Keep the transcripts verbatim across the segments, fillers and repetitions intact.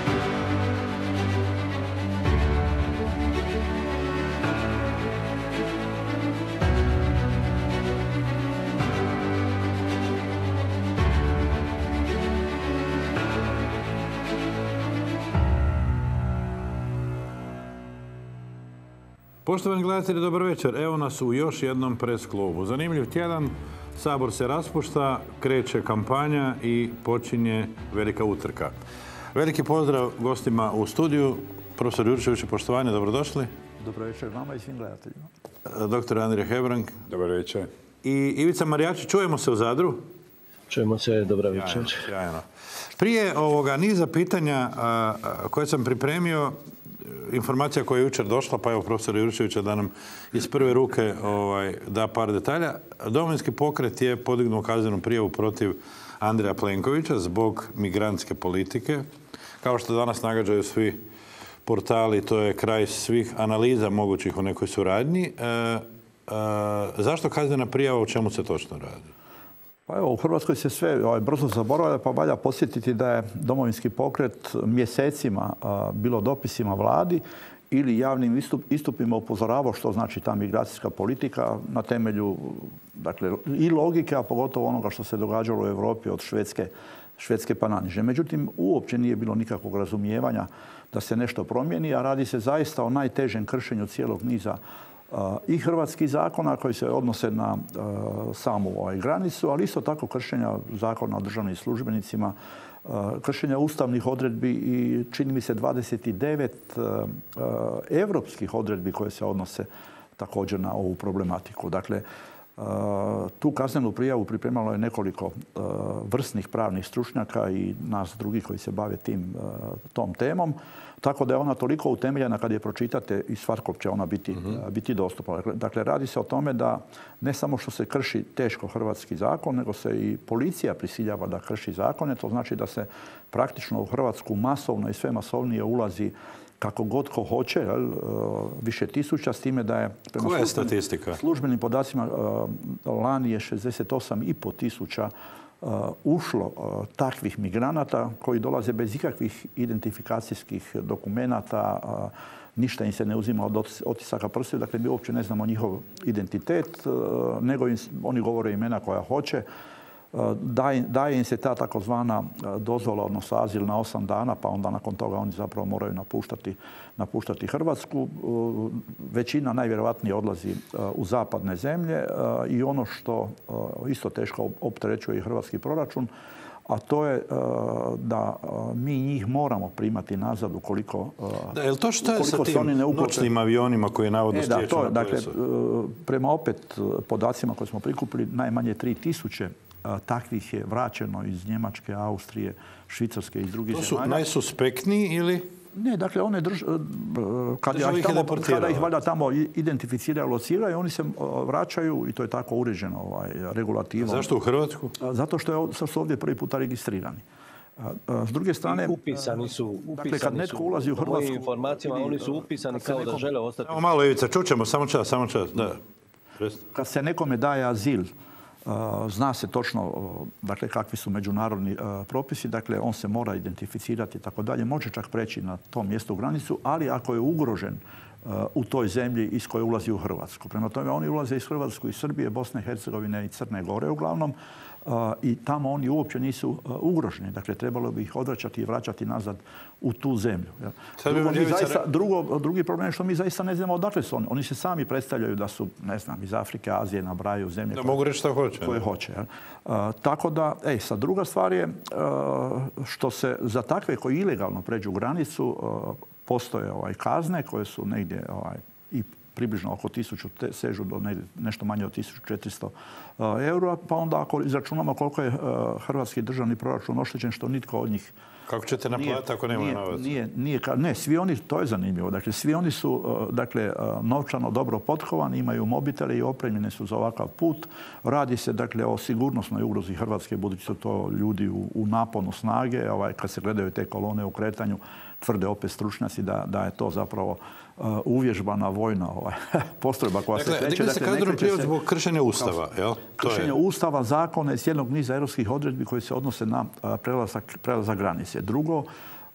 Poštovani gledatelji, dobar večer. Evo nas u još jednom pres klubu. Zanimljiv tjedan, Sabor se raspušta, kreće kampanja i počinje velika utrka. Veliki pozdrav gostima u studiju. Profesor Jurčević, poštovanje, dobrodošli. Dobro večer vama i svim gledateljima. Doktor Andrija Hebrang. Dobar večer. I Ivica Marijačić, čujemo se u Zadru? Čujemo se, dobra večer. Sjajno. Prije ovoga niza pitanja koje sam pripremio, informacija koja je jučer došla, pa evo profesora Jurčevića da nam iz prve ruke ovaj, da par detalja. Domovinski pokret je podignuo kaznenu prijavu protiv Andreja Plenkovića zbog migrantske politike. Kao što danas nagađaju svi portali, to je kraj svih analiza mogućih o nekoj suradnji. E, e, zašto kaznena prijava, o čemu se točno radi? Pa evo, u Hrvatskoj se sve ovaj, brzo zaboravlja, pa valja posjetiti da je Domovinski pokret mjesecima a, bilo dopisima vladi ili javnim istup, istupima upozoravao što znači ta migracijska politika na temelju dakle, i logike, a pogotovo onoga što se događalo u Europi od Švedske, Švedske pa naniže. Međutim, uopće nije bilo nikakvog razumijevanja da se nešto promijeni, a radi se zaista o najtežem kršenju cijelog niza i hrvatskih zakona koji se odnose na uh, samu ovaj, granicu, ali isto tako kršenja zakona o državnim službenicima, uh, kršenja ustavnih odredbi i čini mi se dvadeset devet uh, uh, evropskih odredbi koje se odnose također na ovu problematiku. Dakle, uh, tu kaznenu prijavu pripremalo je nekoliko uh, vrsnih pravnih stručnjaka i nas drugih koji se bave tim, uh, tom temom. Tako da je ona toliko utemeljena kad je pročitate i svatko će ona biti, uh-huh. biti dostupna. Dakle, radi se o tome da ne samo što se krši teško hrvatski zakon, nego se i policija prisiljava da krši zakone. To znači da se praktično u Hrvatsku masovno i sve masovnije ulazi kako god ko hoće, jel, više tisuća, s time da je... Koja je statistika? Službenim podacima lani je šezdeset osam i pol tisuća Uh, ušlo uh, takvih migranata koji dolaze bez ikakvih identifikacijskih dokumenata, uh, ništa im se ne uzima od otisaka prstiju, dakle mi uopće ne znamo njihov identitet, uh, nego im, oni govore imena koja hoće. Uh, daje, daje im se ta takozvana dozvola, odnosno azil na osam dana, pa onda nakon toga oni zapravo moraju napuštati, napuštati Hrvatsku. Uh, većina najvjerojatnije odlazi uh, u zapadne zemlje uh, i ono što uh, isto teško opterećuje i hrvatski proračun, a to je uh, da uh, mi njih moramo primati nazad ukoliko... Uh, da, je li to što je sa tim noćnim avionima koje navodno stječu? E, da, to je, dakle, uh, prema opet podacima koje smo prikupili, najmanje tri tisuće takvih je vraćeno iz Njemačke, Austrije, Švicarske i iz drugih zemalja. To su najsuspektniji ili? Ne, dakle, one drž... kada, ih tamo, kada ih valjda tamo identificiraju, lociraju, oni se vraćaju i to je tako uređeno ovaj, regulativom. A zašto u Hrvatsku? Zato što su ovdje prvi puta registrirani. S druge strane, I upisani su, upisani dakle, kad netko ulazi u Hrvatsku... Mojim informacijama, oni su upisani kao nekom... da žele ostati... Samo malo, Ivica, čućemo, samo čas, samo čas. Da. Kad se nekome daje azil, zna se točno dakle, kakvi su međunarodni propisi, dakle on se mora identificirati i tako dalje, može čak preći na tom mjestu u granicu, ali ako je ugrožen u toj zemlji iz koje ulazi u Hrvatsku. Prema tome oni ulaze iz Hrvatsku, iz Srbije, Bosne i Hercegovine i Crne Gore uglavnom i tamo oni uopće nisu ugroženi. Dakle, trebalo bi ih odvraćati i vraćati nazad u tu zemlju. Drugo, mi zaista, drugo, drugi problem je što mi zaista ne znamo odakle su oni. Oni se sami predstavljaju da su, ne znam, iz Afrike, Azije, nabrajaju zemlje da koje, mogu reći što hoće, koje hoće. Uh, tako da, ej, sad druga stvar je uh, što se za takve koji ilegalno pređu granicu uh, postoje ovaj, kazne koje su negdje ovaj, i približno oko tisuću, te, sežu do ne, nešto manje od tisuću četiristo eura, pa onda ako izračunamo koliko je uh, hrvatski državni proračun oštećen, što nitko od njih... Kako ćete naplatiti ako nema novaca? Nije, nije, ne, svi oni, to je zanimljivo, dakle, svi oni su uh, dakle, uh, novčano dobro potkovani, imaju mobitele i opremljene su za ovakav put. Radi se dakle, o sigurnosnoj ugrozi Hrvatske, budući su to ljudi u, u naponu snage, ovaj, kad se gledaju te kolone u kretanju, tvrde opet stručnjaci da, da je to zapravo uh, uvježbana vojna ovaj, postrojba koja dakle, se kreće. Dakle, se kaznenu prijavu zbog kršenja Ustava, jel? Kršenja Ustava, zakona i cijelog niza europskih odredbi koji se odnose na uh, prelazak, prelazak granice. Drugo,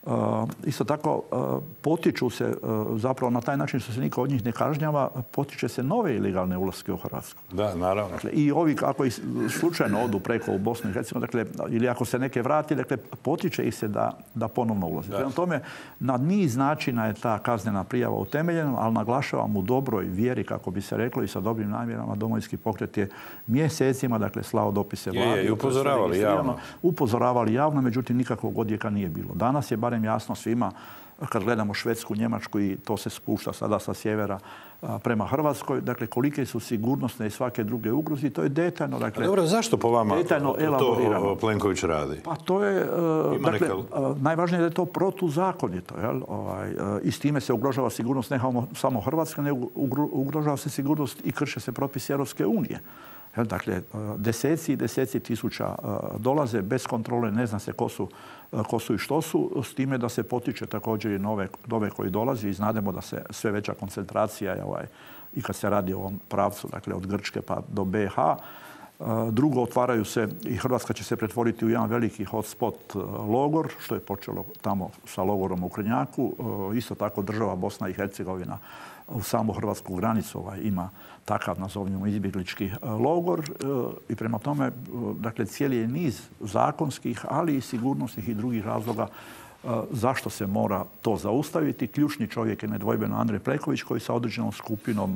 Isto tako potiču se, zapravo na taj način što se niko od njih ne kažnjava, potiče se nove ilegalne ulaske u Hrvatsku. Da, naravno. Dakle, i ovi ako ih slučajno odu preko u Bosnu i Hercegovinu, dakle, ili ako se neke vrati, dakle, potiče ih se da, da ponovno ulaze. Prema tome, na niz načina je ta kaznena prijava utemeljena, ali naglašavam u dobroj vjeri, kako bi se reklo, i sa dobrim namjerama, Domovinski pokret je mjesecima, dakle, slao dopise vladi. Je, i upozoravali javno. Upozoravali javno, međutim, nikakvog odjeka nije bilo. Danas je barem jasno svima, kad gledamo Švedsku, Njemačku i to se spušta sada sa sjevera prema Hrvatskoj, dakle, kolike su sigurnosne i svake druge ugroze, to je detaljno, dakle, dobro, zašto po vama to Plenković radi? Pa to je, dakle, najvažnije je da je to protuzakonito, jel? Ovaj, i s time se ugrožava sigurnost ne samo Hrvatska, nego ugrožava se sigurnost i krše se propisi Europske unije. Dakle, deseci i deseci tisuća dolaze bez kontrole, ne zna se ko su, ko su i što su, s time da se potiče također i nove, nove koji dolazi i znademo da se sve veća koncentracija je ovaj, i kad se radi o ovom pravcu, dakle od Grčke pa do B i H. Drugo, otvaraju se i Hrvatska će se pretvoriti u jedan veliki hotspot logor, što je počelo tamo sa logorom u Krnjaku. Isto tako država Bosna i Hercegovina u samu hrvatsku granicu ovaj, ima takav, nazovimo, izbjeglički logor i prema tome, dakle, cijeli je niz zakonskih, ali i sigurnosnih i drugih razloga zašto se mora to zaustaviti. Ključni čovjek je nedvojbeno Andrej Plenković koji sa određenom skupinom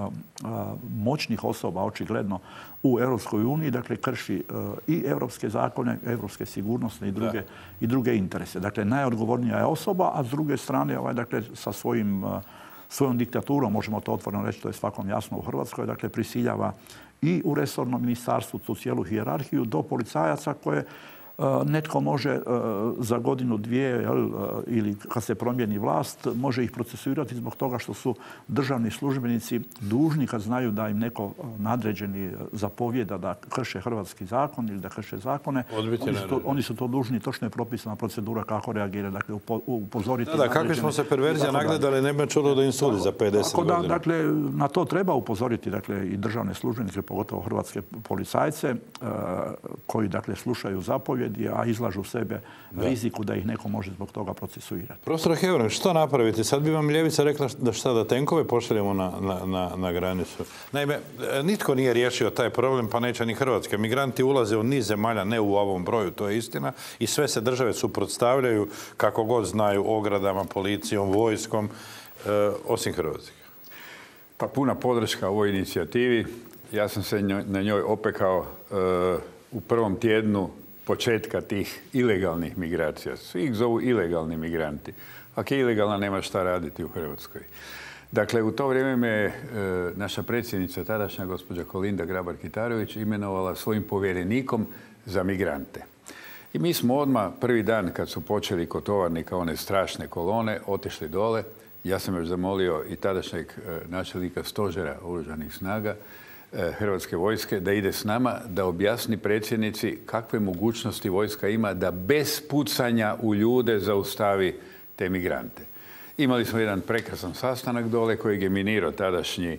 moćnih osoba, očigledno, u Europskoj uniji, dakle, krši i europske zakone, europske sigurnosne i druge, i druge interese. Dakle, najodgovornija je osoba, a s druge strane, ovaj, dakle, sa svojim svojom diktaturom, možemo to otvoreno reći, to je svakom jasno u Hrvatskoj, dakle, prisiljava i u resornom ministarstvu tu cijelu hijerarhiju do policajaca koje netko može za godinu, dvije, jel, ili kad se promijeni vlast, može ih procesuirati zbog toga što su državni službenici dužni kad znaju da im neko nadređeni zapovjeda da krše hrvatski zakon ili da krše zakone. Oni su, to, oni su to dužni, točno je propisana procedura kako reagirati, dakle upozoriti. Da, da, kakvi smo se perverzija nagledali, nema čudo da im sudi za pedeset godina. Dakle, na to treba upozoriti, dakle, i državne službenike, pogotovo hrvatske policajce, koji, dakle, slušaju zapovjed, a izlažu sebe riziku da ih neko može zbog toga procesuirati. Profesor Hebrang, što napraviti? Sad bi vam ljevica rekla da šta, da tenkove pošaljemo na, na, na granicu. Naime, nitko nije riješio taj problem, pa neće ni Hrvatske. Migranti ulaze u niz zemalja, ne u ovom broju, to je istina, i sve se države suprotstavljaju kako god znaju, ogradama, policijom, vojskom, e, osim Hrvatske. Pa puna podrška ovoj inicijativi. Ja sam se na njoj opekao e, u prvom tjednu početka tih ilegalnih migracija. Svi ih zovu ilegalni migranti. Ako je ilegalna, nema šta raditi u Hrvatskoj. Dakle, u to vrijeme me e, naša predsjednica, tadašnja gospođa Kolinda Grabar-Kitarović, imenovala svojim povjerenikom za migrante. I mi smo odmah prvi dan kad su počeli kod Tovarnika one strašne kolone, otišli dole. Ja sam još zamolio i tadašnjeg e, načelnika stožera Oružanih snaga Hrvatske vojske da ide s nama, da objasni predsjednici kakve mogućnosti vojska ima da bez pucanja u ljude zaustavi te migrante. Imali smo jedan prekrasan sastanak dole kojeg je minirao tadašnji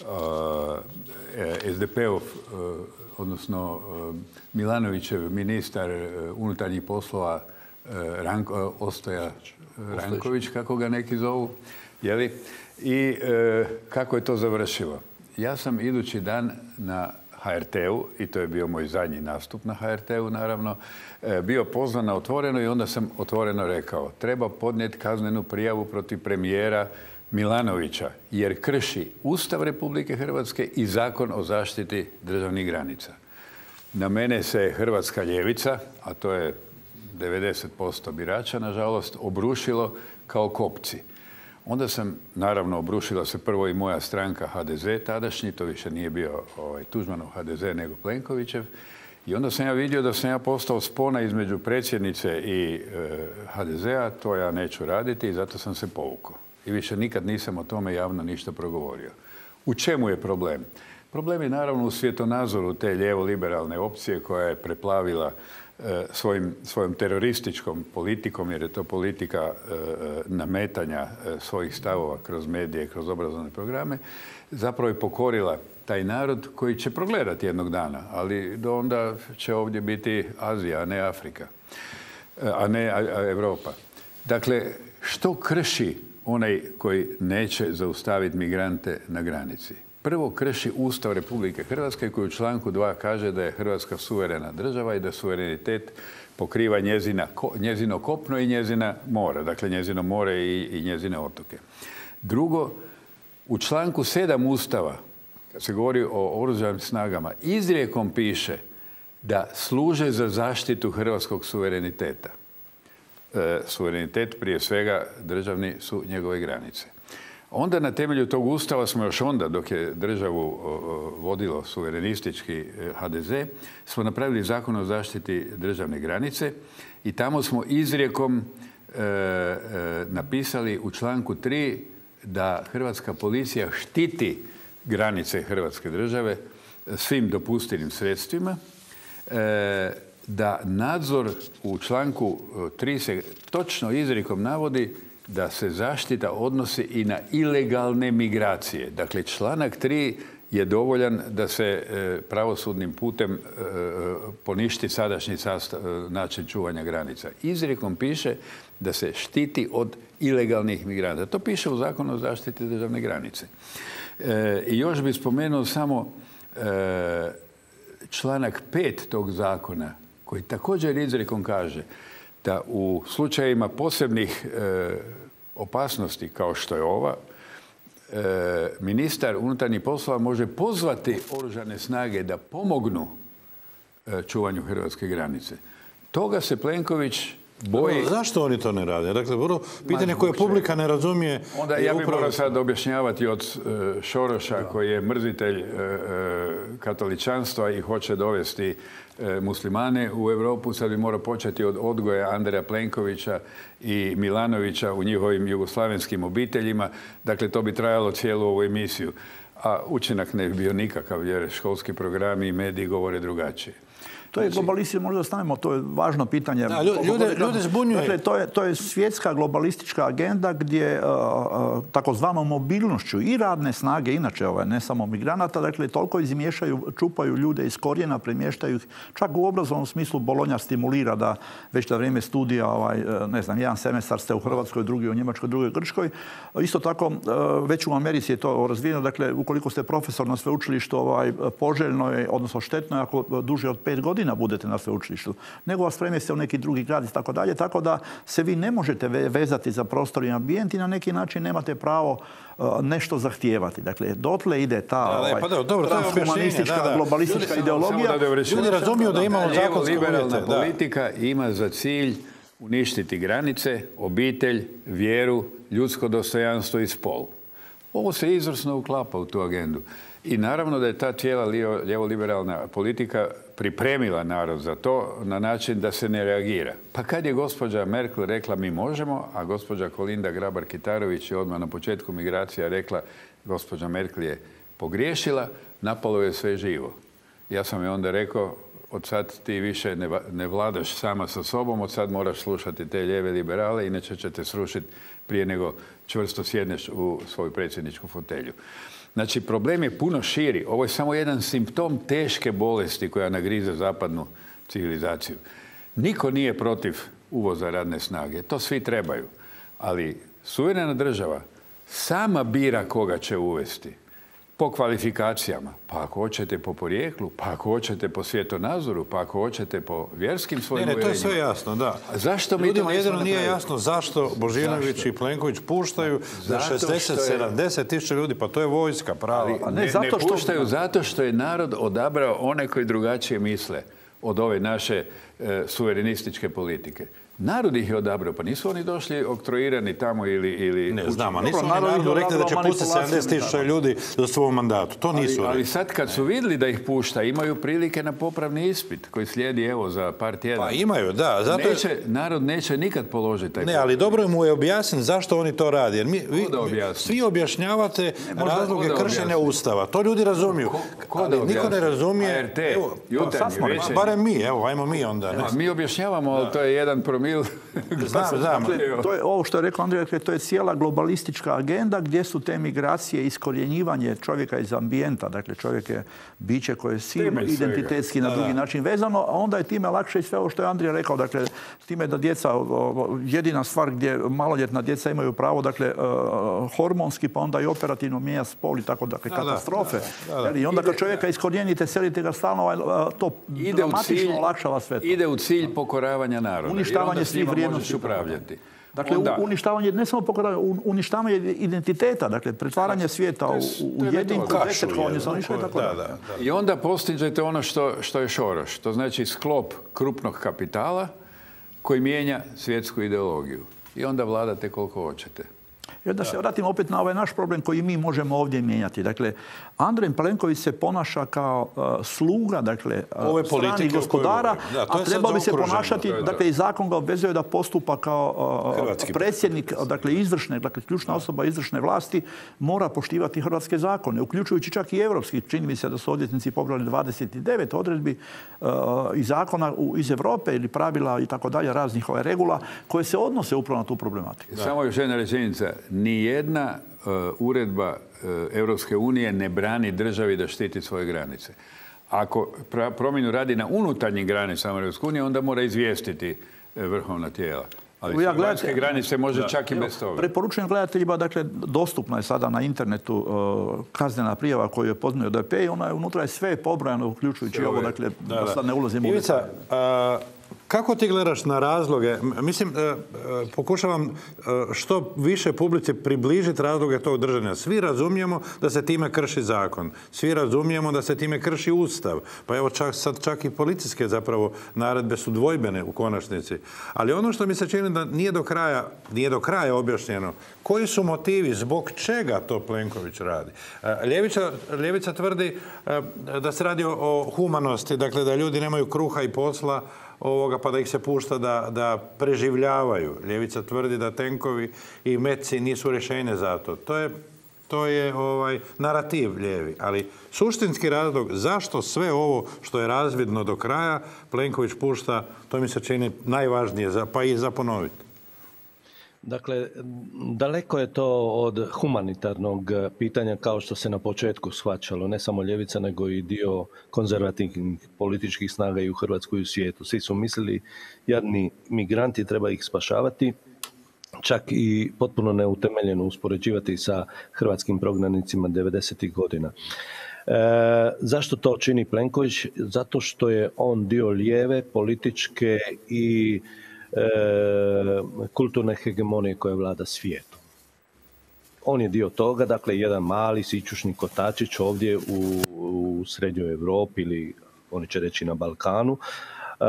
uh, es de pe-ov, uh, odnosno uh, Milanovićev ministar uh, unutarnjih poslova uh, Ranko, uh, Ostoja uh, Ranković, kako ga neki zovu, jeli? I uh, kako je to završilo? Ja sam idući dan na ha er te-u, i to je bio moj zadnji nastup na ha er te-u, naravno, bio pozvan na Otvoreno i onda sam otvoreno rekao treba podnijeti kaznenu prijavu protiv premijera Milanovića jer krši Ustav Republike Hrvatske i Zakon o zaštiti državnih granica. Na mene se hrvatska ljevica, a to je devedeset posto birača, nažalost, obrušilo kao kopci. Onda sam, naravno, obrušila se prvo i moja stranka ha de ze tadašnji, to više nije bio ovaj, Tuđmanov ha de ze nego Plenkovićev. I onda sam ja vidio da sam ja postao spona između predsjednice i e, ha de ze-a, to ja neću raditi i zato sam se povukao. I više nikad nisam o tome javno ništa progovorio. U čemu je problem? Problem je naravno u svjetonazoru te lijevo-liberalne opcije koja je preplavila Svojim, svojom terorističkom politikom, jer je to politika e, nametanja e, svojih stavova kroz medije, kroz obrazovne programe, zapravo je pokorila taj narod koji će progledati jednog dana, ali do onda će ovdje biti Azija, a ne Afrika, a ne a, a Europa. Dakle, što krši onaj koji neće zaustaviti migrante na granici? Prvo krši Ustav Republike Hrvatske koji u članku dva kaže da je Hrvatska suverena država i da suverenitet pokriva njezina, njezino kopno i njezina mora. Dakle, njezino more i, i njezine otoke. Drugo, u članku sedam Ustava, kad se govori o oružanim snagama, izrijekom piše da služe za zaštitu hrvatskog suvereniteta. E, suverenitet, prije svega, državni su njegove granice. Onda na temelju tog Ustava smo još onda, dok je državu vodilo suverenistički ha de ze, smo napravili Zakon o zaštiti državne granice i tamo smo izrijekom e, e, napisali u članku tri da hrvatska policija štiti granice Hrvatske države svim dopustivim sredstvima, e, da nadzor u članku tri se točno izrijekom navodi da se zaštita odnosi i na ilegalne migracije. Dakle, članak tri je dovoljan da se pravosudnim putem poništi sadašnji sastav, način čuvanja granica. Izrijekom piše da se štiti od ilegalnih migranata. To piše u Zakonu o zaštiti državne granice. I još bih spomenuo samo članak pet tog zakona koji također izrijekom kaže da u slučajevima posebnih e, opasnosti kao što je ova, e, ministar unutarnjih poslova može pozvati oružane snage da pomognu e, čuvanju hrvatske granice. Toga se Plenković boji. No, zašto oni to ne rade? Dakle, vrlo pitanje koje publika ne razumije. Onda ja bih upravo... morao sad objašnjavati od uh, Šoroša, da. koji je mrzitelj uh, katoličanstva i hoće dovesti uh, muslimane u Europu. Sad bi morao početi od odgoja Andreja Plenkovića i Milanovića u njihovim jugoslavenskim obiteljima. Dakle, to bi trajalo cijelu ovu emisiju. A učinak ne bi bio nikakav, jer školski programi i mediji govore drugačije. To je globalistički, možda stavimo, to je važno pitanje. Da, ljude, ljude zbunjuje. Dakle, to je, to je svjetska globalistička agenda gdje uh, uh, takozvanom mobilnošću i radne snage, inače ovaj, ne samo migranata, dakle, toliko izmiješaju, čupaju ljude iz korijena, premještaju ih. Čak u obrazovnom smislu Bolonja stimulira da već na vrijeme studija, ovaj, ne znam, jedan semestar ste u Hrvatskoj, drugi u Njemačkoj, drugi u Grčkoj. Isto tako, uh, već u Americi je to razvijeno. Dakle, ukoliko ste profesor na sveučilištu, ovaj, poželjno je, odnosno štetno je ako duže od pet godina budete na sveučilištu, nego vas premjeste u neki drugi grad i tako dalje, tako da se vi ne možete vezati za prostor i ambijent i na neki način nemate pravo uh, nešto zahtijevati. Dakle, dotle ide ta da, ovaj, pa dobro, transhumanistička, da, da. globalistička ljudi, ideologija. Ljudi razumiju da imamo zakonske liberalna uvjete. politika ima za cilj uništiti granice, obitelj, vjeru, ljudsko dostojanstvo i spol. Ovo se izvrsno uklapa u tu agendu. I naravno da je ta cijela lijevo-liberalna politika pripremila narod za to na način da se ne reagira. Pa kad je gospođa Merkel rekla mi možemo, a gospođa Kolinda Grabar-Kitarović je odmah na početku migracija rekla gospođa Merkel je pogriješila, napalo je sve živo. Ja sam joj onda rekao, od sad ti više ne, ne vladaš sama sa sobom, od sad moraš slušati te lijeve liberale, inače će te srušiti prije nego čvrsto sjedneš u svoju predsjedničku fotelju. Znači, problem je puno širi. Ovo je samo jedan simptom teške bolesti koja nagrize zapadnu civilizaciju. Niko nije protiv uvoza radne snage. To svi trebaju. Ali suverena država sama bira koga će uvesti. Po kvalifikacijama. Pa ako hoćete po porijeklu, pa ako hoćete po svjetonazoru, pa ako hoćete po vjerskim svojim uvjerenjima. Ne, ne, to je sve jasno, da. A zašto mi ljudima jedino nije jasno zašto Božinović i Plenković puštaju za šezdeset sedamdeset tisuća ljudi, pa to je vojska prava. Ali, ne, ne, zato što... ne puštaju zato što je narod odabrao one koji drugačije misle od ove naše e, suverenističke politike. Narod ih je odabrao, pa nisu oni došli oktroirani tamo ili... ili ne znam, a nisu oni narodu rekli da će pustiti sedamdeset tisuća ljudi za svoj mandatu. To nisu ali, ali sad kad su vidjeli da ih pušta, imaju prilike na popravni ispit koji slijedi evo za par tjedana. Pa imaju, da. Zato... Neće, narod neće nikad položiti taj Ne, ali dobro mu je objasniti zašto oni to rade. Jer mi, vi, svi objašnjavate ne, razloge kršenja Ustava. To ljudi razumiju. Ko, ko ali niko ne razumije... A R T, jutarnji, barem mi, evo, ajmo mi onda. Da, ne. A mi objašnjavamo, ali to je jedan promil. Znam, znam. Dakle, to je ovo što je rekao Andrija, to je cijela globalistička agenda gdje su te migracije, iskorjenjivanje čovjeka iz ambijenta. Dakle, čovjek je biće koje je silno identitetski na drugi način vezano, a onda je time lakše i sve ovo što je Andrija rekao. Dakle, s time da djeca, jedina stvar gdje maloljetna djeca imaju pravo, dakle, hormonski, pa onda i operativno mijenja spol i tako, dakle, katastrofe. Da, da, da. I onda kad čovjeka iskorijenite, selite ga stalno, to ide dramatično cilj, olakšava sve to. Ide u cilj pokoravanja naroda. Uništavanje svih vrijednosti upravljati. Dakle, onda, uništavanje, ne samo pokoravanje, uništavanje identiteta, dakle, pretvaranje svijeta u, u jedinku, desetkovanje stanovništva i tako dalje. I onda postižete ono što, što je Šoroš. To znači sklop krupnog kapitala koji mijenja svjetsku ideologiju. I onda vladate koliko hoćete. I da se vratimo opet na ovaj naš problem koji mi možemo ovdje mijenjati. Dakle, Andrej Plenković se ponaša kao uh, sluga, dakle, uh, stranih gospodara, da, a trebao bi se ponašati, dakle, i zakon ga obvezuje da postupa kao uh, predsjednik, dakle, izvršne, dakle, ključna osoba izvršne vlasti, mora poštivati hrvatske zakone, uključujući čak i evropski. Čini mi se da su odvjetnici pogledali dvadeset devet odredbi uh, iz zakona u, iz Europe ili pravila i tako dalje, raznih ove regula koje se odnose upravo na tu problematiku. Da. Samo još jedna rečenica. Nijedna uh, uredba uh, Europske unije ne brani državi da štiti svoje granice. Ako promjenu radi na unutarnjim granicama Europske unije, onda mora izvijestiti uh, vrhovna tijela. Ali ja vanjske granice može da. čak i bez toga. Preporučujem gledateljima, dakle, dostupna je sada na internetu uh, kaznena prijava koju je podnio D P i ona je unutra je sve pobrojano, uključujući sve ovo, dakle, da, da. da sad ne ulazimo u Ivica, kako ti gledaš na razloge? Mislim, pokušavam što više publici približiti razloge tog držanja. Svi razumijemo da se time krši zakon. Svi razumijemo da se time krši Ustav. Pa evo čak, sad čak i policijske zapravo naredbe su dvojbene u konačnici. Ali ono što mi se čini da nije do kraja, nije do kraja objašnjeno, koji su motivi, zbog čega to Plenković radi? Ljevica, Ljevica tvrdi da se radi o humanosti, dakle da ljudi nemaju kruha i posla, ovoga, pa da ih se pušta da, da preživljavaju. Ljevica tvrdi da tenkovi i metci nisu rješenje za to. To je, to je ovaj, narativ lijevi. Ali suštinski razlog zašto sve ovo što je razvidno do kraja Plenković pušta, to mi se čini najvažnije, za, pa i za ponoviti. Dakle, daleko je to od humanitarnog pitanja kao što se na početku shvaćalo, ne samo ljevica, nego i dio konzervativnih političkih snaga i u Hrvatskoj i u svijetu. Svi su mislili, jadni migranti, treba ih spašavati, čak i potpuno neutemeljeno uspoređivati sa hrvatskim prognanicima devedesetih godina. E, zašto to čini Plenković? Zato što je on dio lijeve, političke i E, kulturne hegemonije koja vlada svijetom. On je dio toga, dakle, jedan mali sićušni kotačić ovdje u, u srednjoj Europi ili oni će reći na Balkanu. E,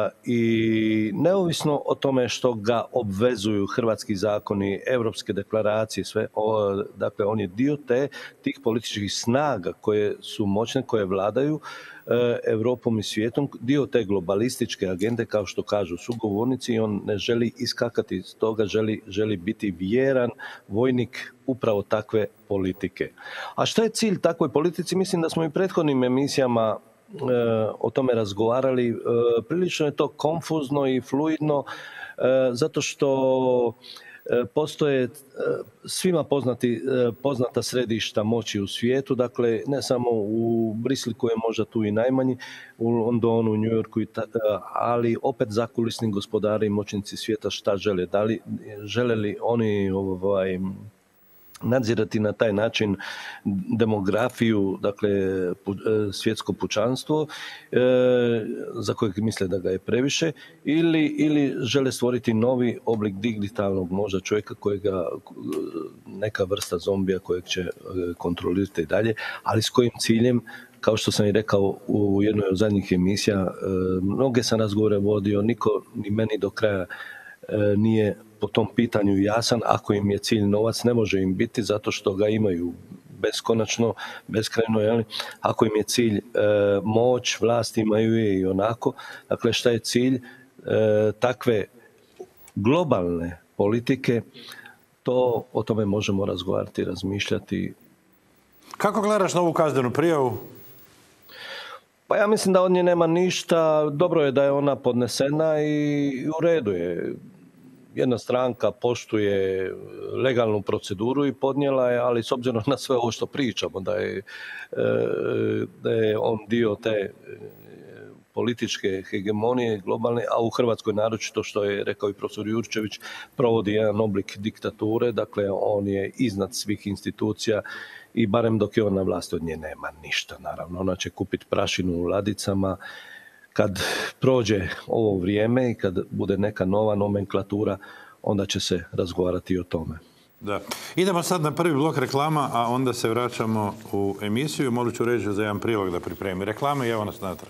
I neovisno o tome što ga obvezuju hrvatski zakoni, europske deklaracije, sve, o, dakle, on je dio te, tih političkih snaga koje su moćne, koje vladaju Europom i svijetom, dio te globalističke agende, kao što kažu sugovornici, i on ne želi iskakati iz toga, želi, želi biti vjeran vojnik upravo takve politike. A šta je cilj takvoj politici? Mislim da smo i prethodnim emisijama e, o tome razgovarali. E, prilično je to konfuzno i fluidno, e, zato što postoje svima poznati, poznata središta moći u svijetu, dakle ne samo u Brislu koji je možda tu i najmanji, u Londonu, u New Yorku, ali opet zakulisni gospodari i moćnici svijeta šta žele. Da li, žele li oni ovaj, nadzirati na taj način demografiju, dakle svjetsko pučanstvo, e, za kojeg misle da ga je previše, ili, ili žele stvoriti novi oblik digitalnog možda čovjeka kojega, neka vrsta zombija kojeg će kontrolirati i dalje, ali s kojim ciljem, kao što sam i rekao u jednoj od zadnjih emisija, e, mnoge sam razgovore vodio, niko ni meni do kraja e, nije po tom pitanju jasan. Ako im je cilj novac, ne može im biti zato što ga imaju beskonačno, beskrajno, jel? Ako im je cilj e, moć, vlast imaju je i onako. Dakle, šta je cilj e, takve globalne politike, to o tome možemo razgovarati, razmišljati. Kako gledaš na ovu kaznenu prijavu? Pa Pa ja mislim da od nje nema ništa. Dobro je da je ona podnesena i u redu je. Jedna stranka poštuje legalnu proceduru i podnijela je, ali s obzirom na sve ovo što pričamo, da je, da je on dio te političke hegemonije globalne, a u Hrvatskoj naročito, što je rekao i profesor Jurčević, provodi jedan oblik diktature, dakle on je iznad svih institucija i barem dok je on na vlasti od nje nema ništa, naravno. Ona će kupiti prašinu u ladicama. Kad prođe ovo vrijeme i kad bude neka nova nomenklatura, onda će se razgovarati i o tome. Da. Idemo sad na prvi blok reklama, a onda se vraćamo u emisiju. Molit ću reći za jedan prilog da pripremi reklame i evo nas natrag.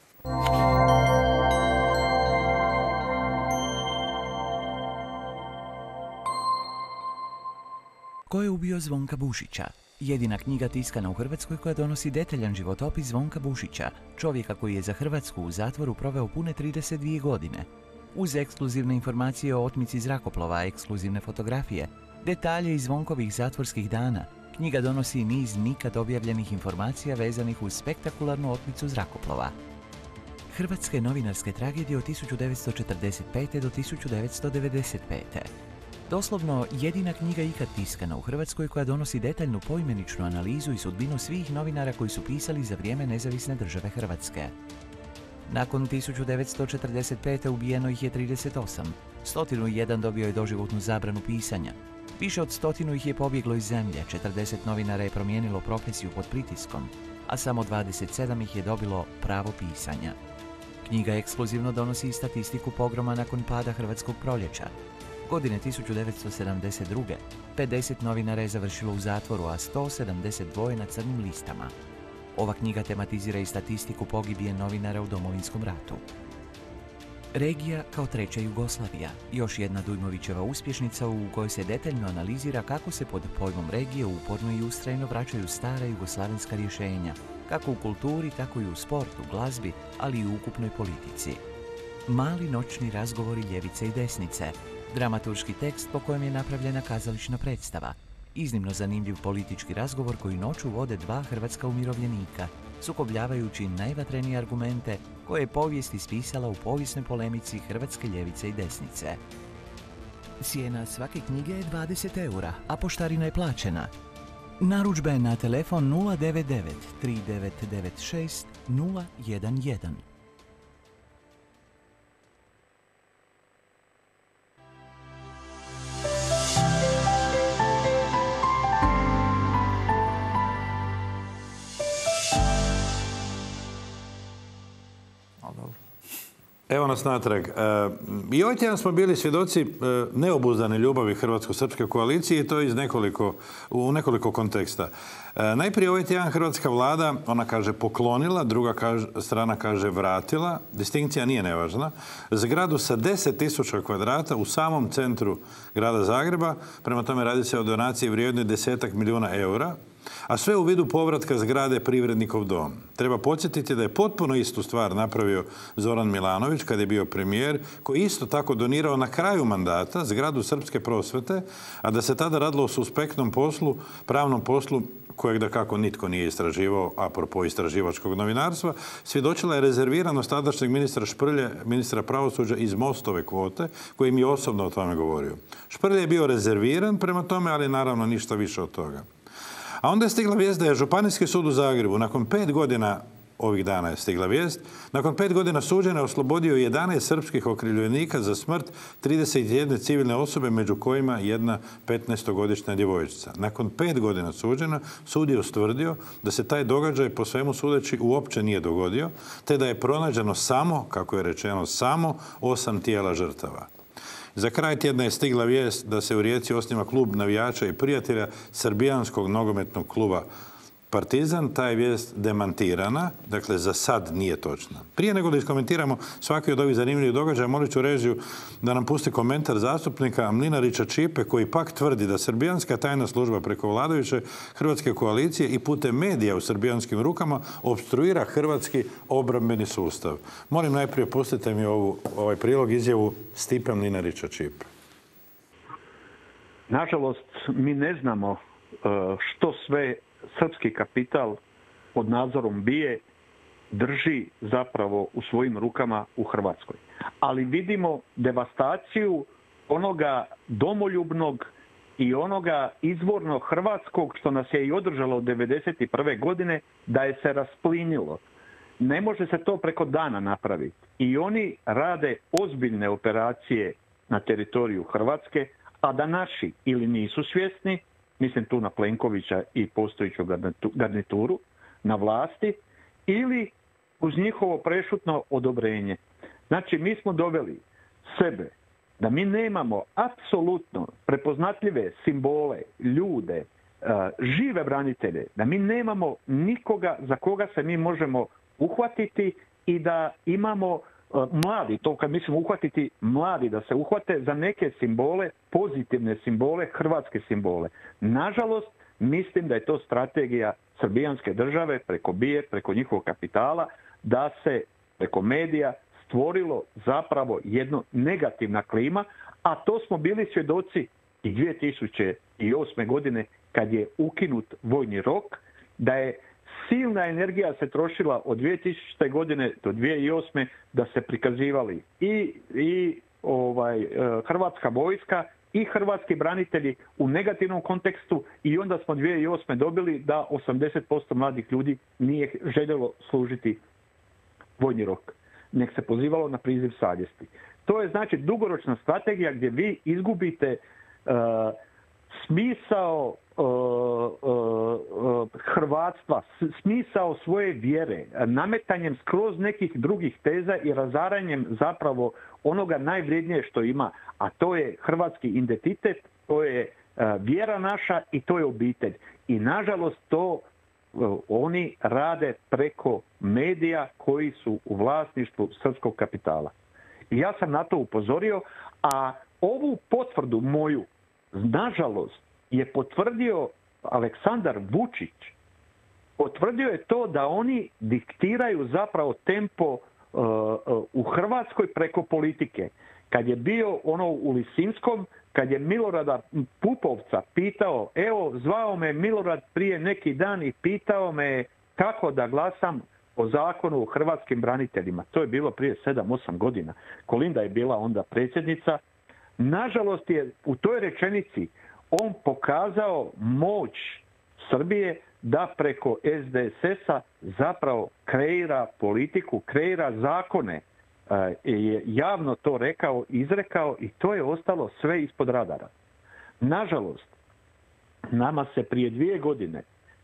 Ko je ubio Zvonka Bušića? Jedina knjiga tiskana u Hrvatskoj koja donosi detaljan životopis Zvonka Bušića, čovjeka koji je za Hrvatsku u zatvoru proveo pune trideset dvije godine. Uz ekskluzivne informacije o otmici zrakoplova, ekskluzivne fotografije, detalje iz Zvonkovih zatvorskih dana, knjiga donosi niz nikad objavljenih informacija vezanih uz spektakularnu otmicu zrakoplova. Hrvatske novinarske tragedije od tisuću devetsto četrdeset pete. do tisuću devetsto devedeset pete. Doslovno jedina knjiga ikad tiskana u Hrvatskoj koja donosi detaljnu poimeničnu analizu i sudbinu svih novinara koji su pisali za vrijeme nezavisne države Hrvatske. Nakon tisuću devetsto četrdeset pete. ubijeno ih je trideset osam. sto jedan dobio je doživotnu zabranu pisanja. Više od stotinu ih je pobjeglo iz zemlje, četrdeset novinara je promijenilo profesiju pod pritiskom, a samo dvadeset sedam ih je dobilo pravo pisanja. Knjiga ekskluzivno donosi i statistiku pogroma nakon pada Hrvatskog proljeća. Godine tisuću devetsto sedamdeset druge. pedeset novinara je završilo u zatvoru, a sto sedamdeset dva na crnim listama. Ova knjiga tematizira i statistiku pogibije novinara u Domovinskom ratu. Regija kao treća Jugoslavija, još jedna Dujmovićeva uspješnica u kojoj se detaljno analizira kako se pod pojmom regije uporno i ustrajno vraćaju stara jugoslavenska rješenja, kako u kulturi, tako i u sportu, glazbi, ali i u ukupnoj politici. Mali noćni razgovori ljevice i desnice, dramaturški tekst po kojem je napravljena kazališna predstava, iznimno zanimljiv politički razgovor koji noću vode dva hrvatska umirovljenika, sukobljavajući najvatrenije argumente koje je povijest ispisala u povijesnoj polemici hrvatske ljevice i desnice. Cijena svake knjige je dvadeset eura, a poštarina je plaćena. Narudžbe na telefon nula devet devet tri devet devet šest nula jedan jedan. Evo nas natrag. I ovaj tjedan smo bili svjedoci neobuzdane ljubavi hrvatsko-srpske koalicije i to iz nekoliko, u nekoliko konteksta. Najprije ovaj tjedan hrvatska vlada, ona kaže poklonila, druga kaže, strana kaže vratila, distinkcija nije nevažna, zgradu sa deset tisuća kvadrata u samom centru grada Zagreba, prema tome radi se o donaciji vrijednoj desetak milijuna eura, a sve u vidu povratka zgrade Privrednikov dom. Treba podsjetiti da je potpuno istu stvar napravio Zoran Milanović kad je bio premijer, koji isto tako donirao na kraju mandata zgradu Srpske prosvete, a da se tada radilo o suspektnom poslu, pravnom poslu kojeg da kako nitko nije istraživao, apropo istraživačkog novinarstva, svjedočila je rezerviranost tadašnjeg ministra Šprlje, ministra pravosuđa iz Mostove kvote, koji mi je osobno o tome govorio. Šprlje je bio rezerviran prema tome, ali naravno ništa više od toga. A onda je stigla vijest da je Županijski sud u Zagrebu, nakon pet godina, ovih dana je stigla vijest, nakon pet godina suđenja oslobodio jedanaest srpskih okrivljenika za smrt trideset jedne civilne osobe, među kojima jedna petnaestogodišnja djevojčica. Nakon pet godina suđenja, sud je ustvrdio da se taj događaj po svemu sudeći uopće nije dogodio, te da je pronađeno samo, kako je rečeno, samo osam tijela žrtava. Za kraj tjedna je stigla vijest da se u Rijeci osniva klub navijača i prijatelja srbijanskog nogometnog kluba Partizan. Ta je vijest demantirana, dakle za sad nije točna. Prije nego da iskomentiramo svaki od ovih zanimljivih događaja, molit ću režiju da nam pusti komentar zastupnika Mlinarića Čipe, koji pak tvrdi da srbijanska tajna služba preko vladajuće hrvatske koalicije i putem medija u srbijanskim rukama opstruira hrvatski obrambeni sustav. Molim najprije pustite mi ovu, ovaj prilog, izjavu Stipe Mlinarića Čipe. Nažalost, mi ne znamo što sve srpski kapital pod nadzorom bije drži zapravo u svojim rukama u Hrvatskoj. Ali vidimo devastaciju onoga domoljubnog i onoga izvornog hrvatskog što nas je i održalo od devedeset prve godine, da je se rasplinilo. Ne može se to preko dana napraviti. I oni rade ozbiljne operacije na teritoriju Hrvatske, a da naši ili nisu svjesni, mislim tu na Plenkovića i postojeću garnituru na vlasti, ili uz njihovo prešutno odobrenje. Znači, mi smo doveli sebe da mi nemamo apsolutno prepoznatljive simbole, ljude, žive branitelje, da mi nemamo nikoga za koga se mi možemo uhvatiti i da imamo mladi, to kad mislim uhvatiti, mladi da se uhvate za neke simbole, pozitivne simbole, hrvatske simbole. Nažalost, mislim da je to strategija srbijanske države preko B I E, preko njihovog kapitala, da se preko medija stvorilo zapravo jedno negativna klima, a to smo bili svjedoci i dvije tisuće osme godine kad je ukinut vojni rok, da je silna energija se trošila od dvije tisućite. godine do dvije tisuće osme. da se prikazivali i, i ovaj, hrvatska vojska i hrvatski branitelji u negativnom kontekstu, i onda smo dvije tisuće osme. dobili da osamdeset posto mladih ljudi nije željelo služiti vojni rok, nek se pozivalo na priziv savjesti. To je znači dugoročna strategija gdje vi izgubite uh, smisao uh, uh, hrvatstva, smisao svoje vjere, nametanjem skroz nekih drugih teza i razaranjem zapravo onoga najvrijednije što ima, a to je hrvatski identitet, to je uh, vjera naša i to je obitelj. I nažalost to uh, oni rade preko medija koji su u vlasništvu srpskog kapitala. I ja sam na to upozorio, a ovu potvrdu moju, nažalost, je potvrdio Aleksandar Vučić. Potvrdio je to da oni diktiraju zapravo tempo uh, uh, u Hrvatskoj preko politike. Kad je bio ono u Lisinskom, kad je Milorada Pupovca pitao, evo, zvao me Milorad prije neki dan i pitao me kako da glasam o zakonu o hrvatskim braniteljima. To je bilo prije sedam osam godina. Kolinda je bila onda predsjednica. Nažalost je u toj rečenici on pokazao moć Srbije da preko S D S S-a zapravo kreira politiku, kreira zakone. Je javno to rekao, izrekao, i to je ostalo sve ispod radara. Nažalost, nama se prije dvije godine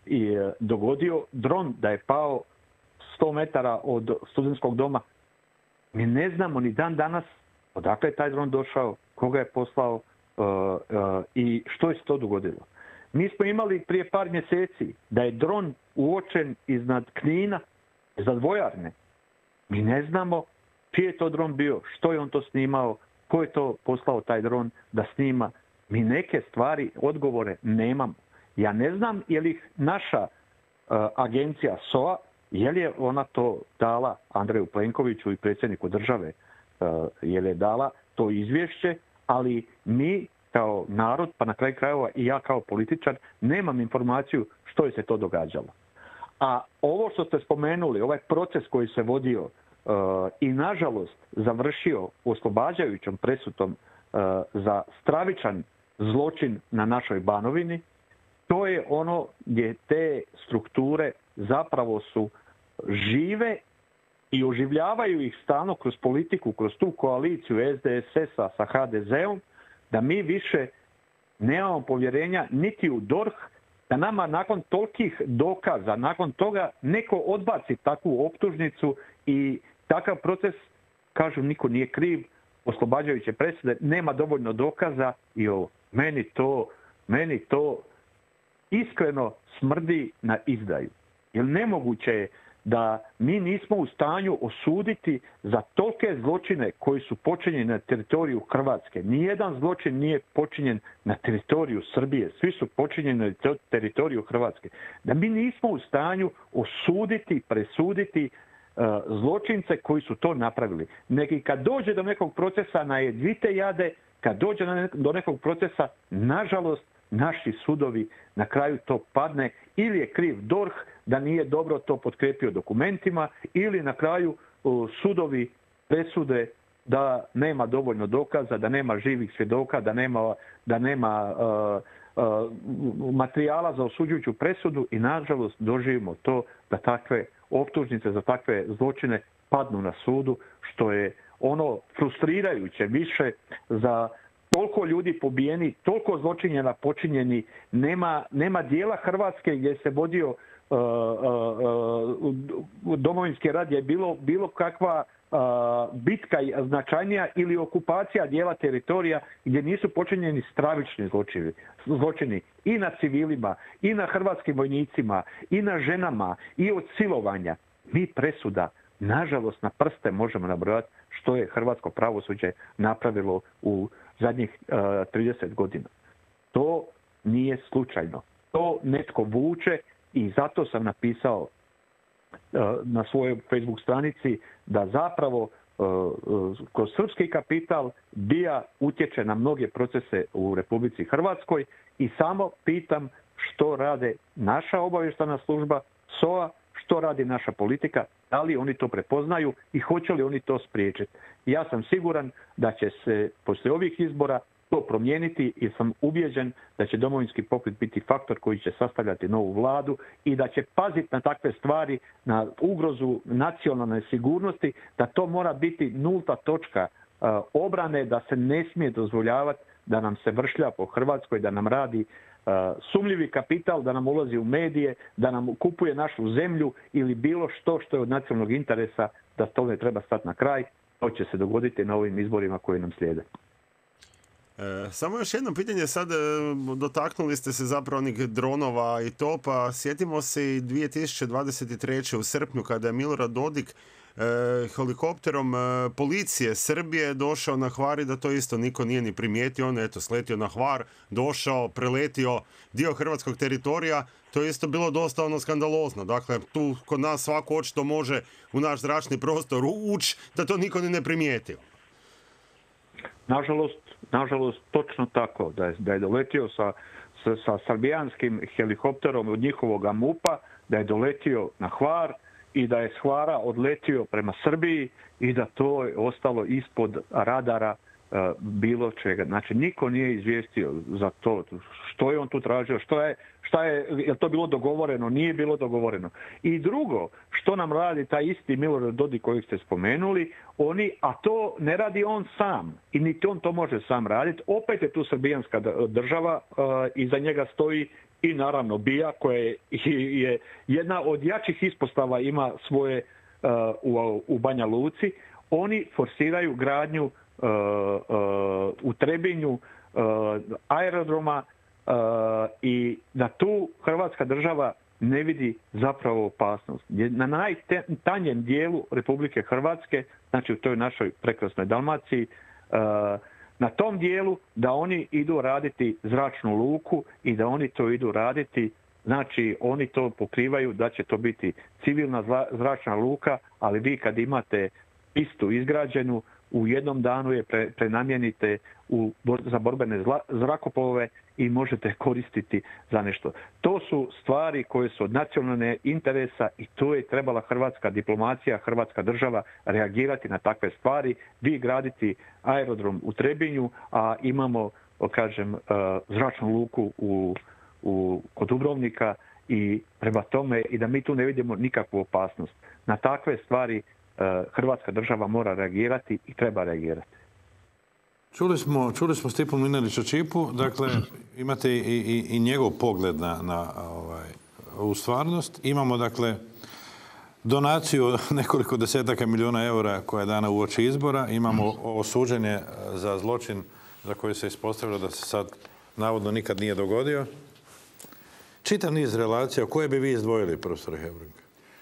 dogodio dron da je pao sto metara od studentskog doma. Mi ne znamo ni dan danas odakle je taj dron došao, koga je poslao uh, uh, i što je se to dogodilo. Mi smo imali prije par mjeseci da je dron uočen iznad Knina, iznad vojarne. Mi ne znamo čiji je to dron bio, što je on to snimao, ko je to poslao taj dron da snima. Mi neke stvari, odgovore nemamo. Ja ne znam je li naša uh, agencija S O A, je li je ona to dala Andreju Plenkoviću i predsjedniku države, uh, je li je dala to izvješće, ali mi kao narod, pa na kraju krajeva i ja kao političar, nemam informaciju što je se to događalo. A ovo što ste spomenuli, ovaj proces koji se vodio uh, i nažalost završio oslobađajućom presudom uh, za stravičan zločin na našoj Banovini, to je ono gdje te strukture zapravo su žive i oživljavaju ih stalno kroz politiku, kroz tu koaliciju S D S S-a sa H D Z-om, da mi više nemamo povjerenja niti u D O R H, da nama nakon tolikih dokaza, nakon toga neko odbaci takvu optužnicu i takav proces, kažu, niko nije kriv, oslobađajuće presude, nema dovoljno dokaza i ovo. Meni to, meni to iskreno smrdi na izdaju. Jer nemoguće je da mi nismo u stanju osuditi za tolike zločine koji su počinjeni na teritoriju Hrvatske. Nijedan zločin nije počinjen na teritoriju Srbije. Svi su počinjeni na teritoriju Hrvatske. Da mi nismo u stanju osuditi, presuditi uh, zločince koji su to napravili. Neki kad dođe do nekog procesa na jedvite jade, kad dođe do nekog procesa, nažalost, naši sudovi na kraju to padne, ili je kriv D O R H, da nije dobro to potkrijepio dokumentima ili na kraju sudovi presude da nema dovoljno dokaza, da nema živih svjedoka, da nema, da nema uh, uh, materijala za osuđujuću presudu i nažalost doživimo to da takve optužnice za takve zločine padnu na sudu, što je ono frustrirajuće više za toliko ljudi pobijeni, toliko zločinjena počinjeni, nema, nema dijela Hrvatske gdje se vodio uh, uh, uh, Domovinski rat, je bilo, bilo kakva uh, bitka značajnija ili okupacija dijela teritorija gdje nisu počinjeni stravični zločini, zločini i na civilima, i na hrvatskim vojnicima, i na ženama, i od silovanja. Mi presuda, nažalost, na prste možemo nabrojati što je hrvatsko pravosuđe napravilo u zadnjih uh, trideset godina. To nije slučajno. To netko vuče i zato sam napisao uh, na svojoj Facebook stranici da zapravo uh, uh, kroz srpski kapital B I A utječe na mnoge procese u Republici Hrvatskoj i samo pitam što rade naša obavještajna služba, S O A, što radi naša politika, da li oni to prepoznaju i hoće li oni to spriječiti. Ja sam siguran da će se poslije ovih izbora to promijeniti i sam ubjeđen da će Domovinski pokret biti faktor koji će sastavljati novu vladu i da će paziti na takve stvari, na ugrozu nacionalne sigurnosti, da to mora biti nulta točka uh, obrane, da se ne smije dozvoljavati da nam se vršlja po Hrvatskoj, da nam radi uh, sumnjivi kapital, da nam ulazi u medije, da nam kupuje našu zemlju ili bilo što što je od nacionalnog interesa, da tome treba stati na kraj. To će se dogoditi na ovim izborima koji nam slijede. E, samo još jedno pitanje, sad e, dotaknuli ste se zapravo onih dronova i to, pa sjetimo se i dvije tisuće dvadeset treće u srpnju kada je Milorad Dodik e, helikopterom e, policije Srbije došao na Hvar i da to isto niko nije ni primijetio, on je eto sletio na Hvar, došao, preletio dio hrvatskog teritorija, to je isto bilo dosta ono skandalozno, dakle tu kod nas svako očito može u naš zračni prostor ući da to niko ni ne primijetio. Nažalost, nažalost, točno tako, da je, da je doletio sa, sa, sa srbijanskim helikopterom od njihovog MUP-a, da je doletio na Hvar i da je s Hvara odletio prema Srbiji i da to je ostalo ispod radara uh, bilo čega. Znači, niko nije izvijestio za to što je on tu tražio, što je, šta je, je to bilo dogovoreno, nije bilo dogovoreno. I drugo, što nam radi taj isti Milorad Dodik kojeg ste spomenuli, oni, a to ne radi on sam i niti on to može sam raditi. Opet je tu srbijanska država, uh, iza njega stoji i naravno B I A koja je, je jedna od jačih ispostava, ima svoje uh, u, u Banja Luci. Oni forsiraju gradnju uh, uh, u Trebinju uh, aerodroma uh, i da tu Hrvatska država ne vidi zapravo opasnost. Na najtanjem dijelu Republike Hrvatske, znači u toj našoj prekrasnoj Dalmaciji, na tom dijelu da oni idu raditi zračnu luku i da oni to idu raditi, znači oni to pokrivaju da će to biti civilna zračna luka, ali vi kad imate pistu izgrađenu, u jednom danu je pre, prenamijenite u, za borbene zla, zrakoplove i možete koristiti za nešto. To su stvari koje su od nacionalne interesa i to je trebala hrvatska diplomacija, hrvatska država reagirati na takve stvari. Vi graditi aerodrom u Trebinju, a imamo, kažem, zračnu luku u, u, kod Dubrovnika i prema tome i da mi tu ne vidimo nikakvu opasnost. Na takve stvari Hrvatska država mora reagirati i treba reagirati. Čuli smo, čuli smo Stipu Mlinarića Čipu, dakle imate i, i, i njegov pogled na, na ovaj, ovu stvarnost. Imamo dakle donaciju nekoliko desetaka milijuna eura koja je dana uoči izbora. Imamo osuđenje za zločin za koji se ispostavilo da se sad navodno nikad nije dogodio. Čitav niz relacija, koje bi vi izdvojili, profesor Hebrang?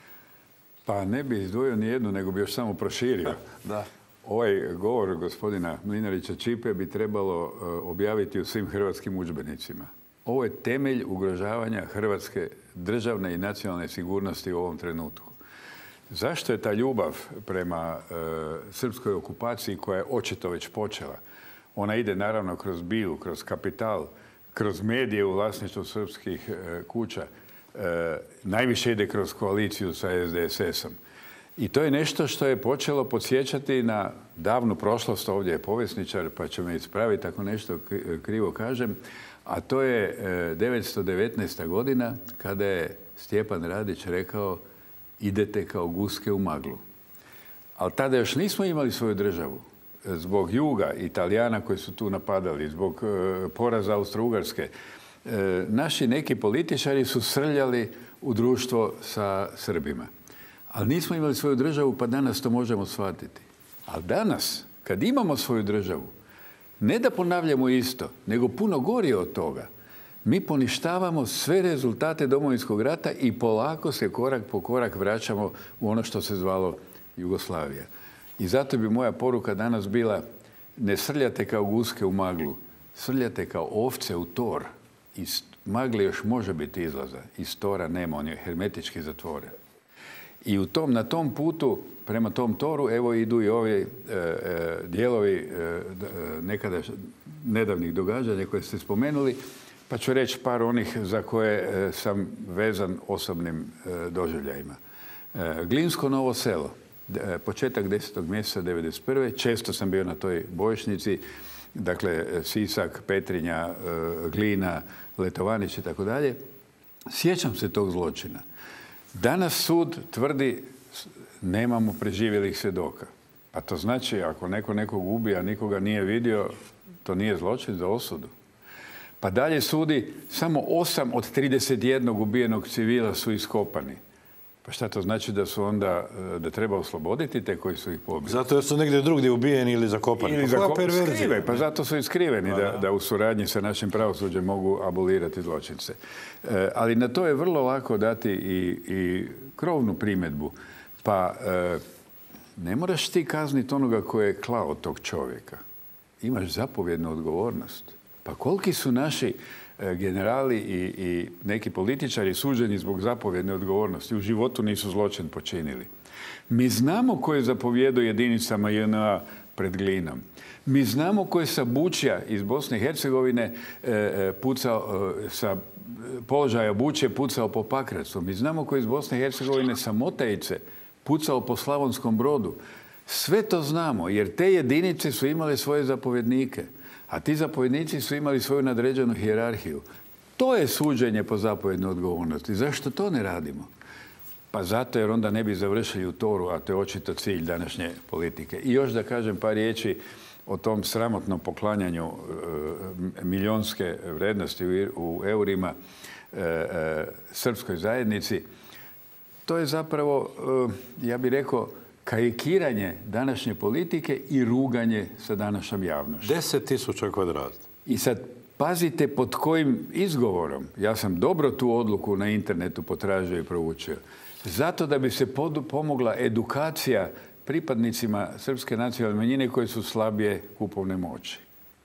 Pa ne bi izdvojio ni jednu, nego bi još samo proširio. Da. Ovaj govor gospodina Mlinarića Čipe bi trebalo objaviti u svim hrvatskim udžbenicima. Ovo je temelj ugrožavanja hrvatske državne i nacionalne sigurnosti u ovom trenutku. Zašto je ta ljubav prema e, srpskoj okupaciji koja je očito već počela? Ona ide naravno kroz B I U, kroz kapital, kroz medije u vlasništvu srpskih e, kuća. E, najviše ide kroz koaliciju sa S D S S-om. I to je nešto što je počelo podsjećati na davnu prošlost, ovdje je povjesničar pa će me ispraviti ako nešto krivo kažem, a to je devetsto devetnaesta. godina kada je Stjepan Radić rekao idete kao guske u maglu. Ali tada još nismo imali svoju državu. Zbog juga Italijana koji su tu napadali, zbog poraza Austro-Ugarske, naši neki političari su srljali u društvo sa Srbima. Ali nismo imali svoju državu, pa danas to možemo shvatiti. Ali danas, kad imamo svoju državu, ne da ponavljamo isto, nego puno gorije od toga. Mi poništavamo sve rezultate Domovinskog rata i polako se korak po korak vraćamo u ono što se zvalo Jugoslavija. I zato bi moja poruka danas bila ne srljate kao guske u maglu, srljate kao ovce u tor. Iz magle još može biti izlaza, iz tora nema, on je hermetički zatvoren. I u tom, na tom putu, prema tom toru, evo idu i ovi e, e, dijelovi e, nekada nedavnih događanja koje ste spomenuli, pa ću reći par onih za koje e, sam vezan osobnim e, doživljajima. E, Glinsko Novo Selo, e, početak desetog mjeseca devedeset prve. Često sam bio na toj bojišnici, dakle Sisak, Petrinja, e, Glina, Letovanić i tako dalje. Sjećam se tog zločina. Danas sud tvrdi nemamo preživjelih svjedoka. A to znači ako neko nekog ubija, nikoga nije vidio, to nije zločin za osudu. Pa dalje sudi samo osam od trideset jednog ubijenog civila su iskopani. Pa šta to znači da su onda, da treba osloboditi te koji su ih pobili? Zato jer su negdje drugdje ubijeni ili zakopani. Ili zakopani, skrive, pa zato su i skriveni da, da u suradnji sa našim pravosuđem mogu abolirati zločince. E, ali na to je vrlo lako dati i, i krovnu primjedbu. Pa e, ne moraš ti kazniti onoga koji je klao tog čovjeka. Imaš zapovjednu odgovornost. Pa koliki su naši generali i, i neki političari suđeni zbog zapovjedne odgovornosti. U životu nisu zločin počinili. Mi znamo ko je zapovjedao jedinicama J N A pred Glinom. Mi znamo ko je sa Bučja iz Bosne i Hercegovine e, pucao, e, sa položaja Bučje pucao po Pakracu. Mi znamo ko je iz Bosne i Hercegovine sa Motajice pucao po Slavonskom Brodu. Sve to znamo jer te jedinice su imale svoje zapovjednike. A ti zapovjednici su imali svoju nadređenu hijerarhiju. To je suđenje po zapovjednoj odgovornosti. Zašto to ne radimo? Pa zato jer onda ne bi završili u toru, a to je očito cilj današnje politike. I još da kažem par riječi o tom sramotnom poklanjanju e, milionske vrednosti u, u eurima e, e, srpskoj zajednici. To je zapravo, e, ja bih rekao, karikiranje današnje politike i ruganje sa današnjom javnošću. Deset tisuća kvadrata. I sad pazite pod kojim izgovorom. Ja sam dobro tu odluku na internetu potražio i proučio. Zato da bi se pomogla edukacija pripadnicima srpske nacionalne manjine koji su slabije kupovne moći.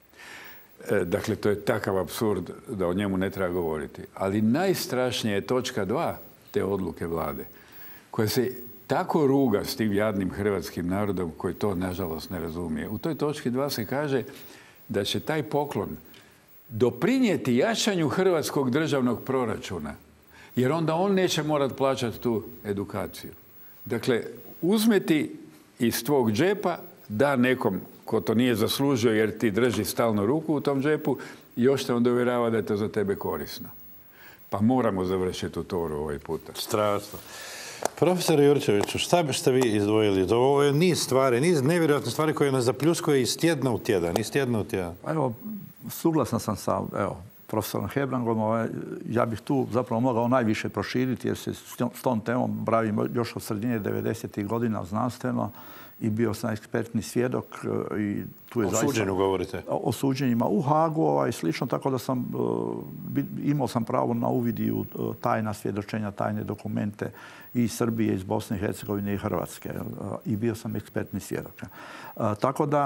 E, dakle, to je takav apsurd da o njemu ne treba govoriti. Ali najstrašnije je točka dva te odluke vlade, koja se tako ruga s tim jadnim hrvatskim narodom koji to, nažalost, ne razumije. U toj točki dva se kaže da će taj poklon doprinijeti jačanju hrvatskog državnog proračuna, jer onda on neće morati plaćati tu edukaciju. Dakle, uzmeti iz tvog džepa, da nekom ko to nije zaslužio jer ti drži stalno ruku u tom džepu i još te onda uvjerava da je to za tebe korisno. Pa moramo završiti u toru ovaj puta. Strašno. Profesore Jurčeviću, šta biste vi izdvojili? Ovo je niz stvari, niz nevjerojatnih stvari koje nas zapljuskuje iz tjedna u tjedan, iz tjedna u tjedan. Evo, suglasan sam sa evo, profesorom Hebrangom. Ovaj, ja bih tu zapravo mogao najviše proširiti jer se s tom temom bavim još od sredine devedesetih godina znanstveno i bio sam ekspertni svjedok. I tu je o suđenju govorite? O suđenjima u Hagu ovaj, i slično, tako da sam, imao sam pravo na uvid i u tajna svjedočenja, tajne dokumente i Srbije, iz Bosne i Hercegovine i Hrvatske. I bio sam ekspertni svjedok. Tako da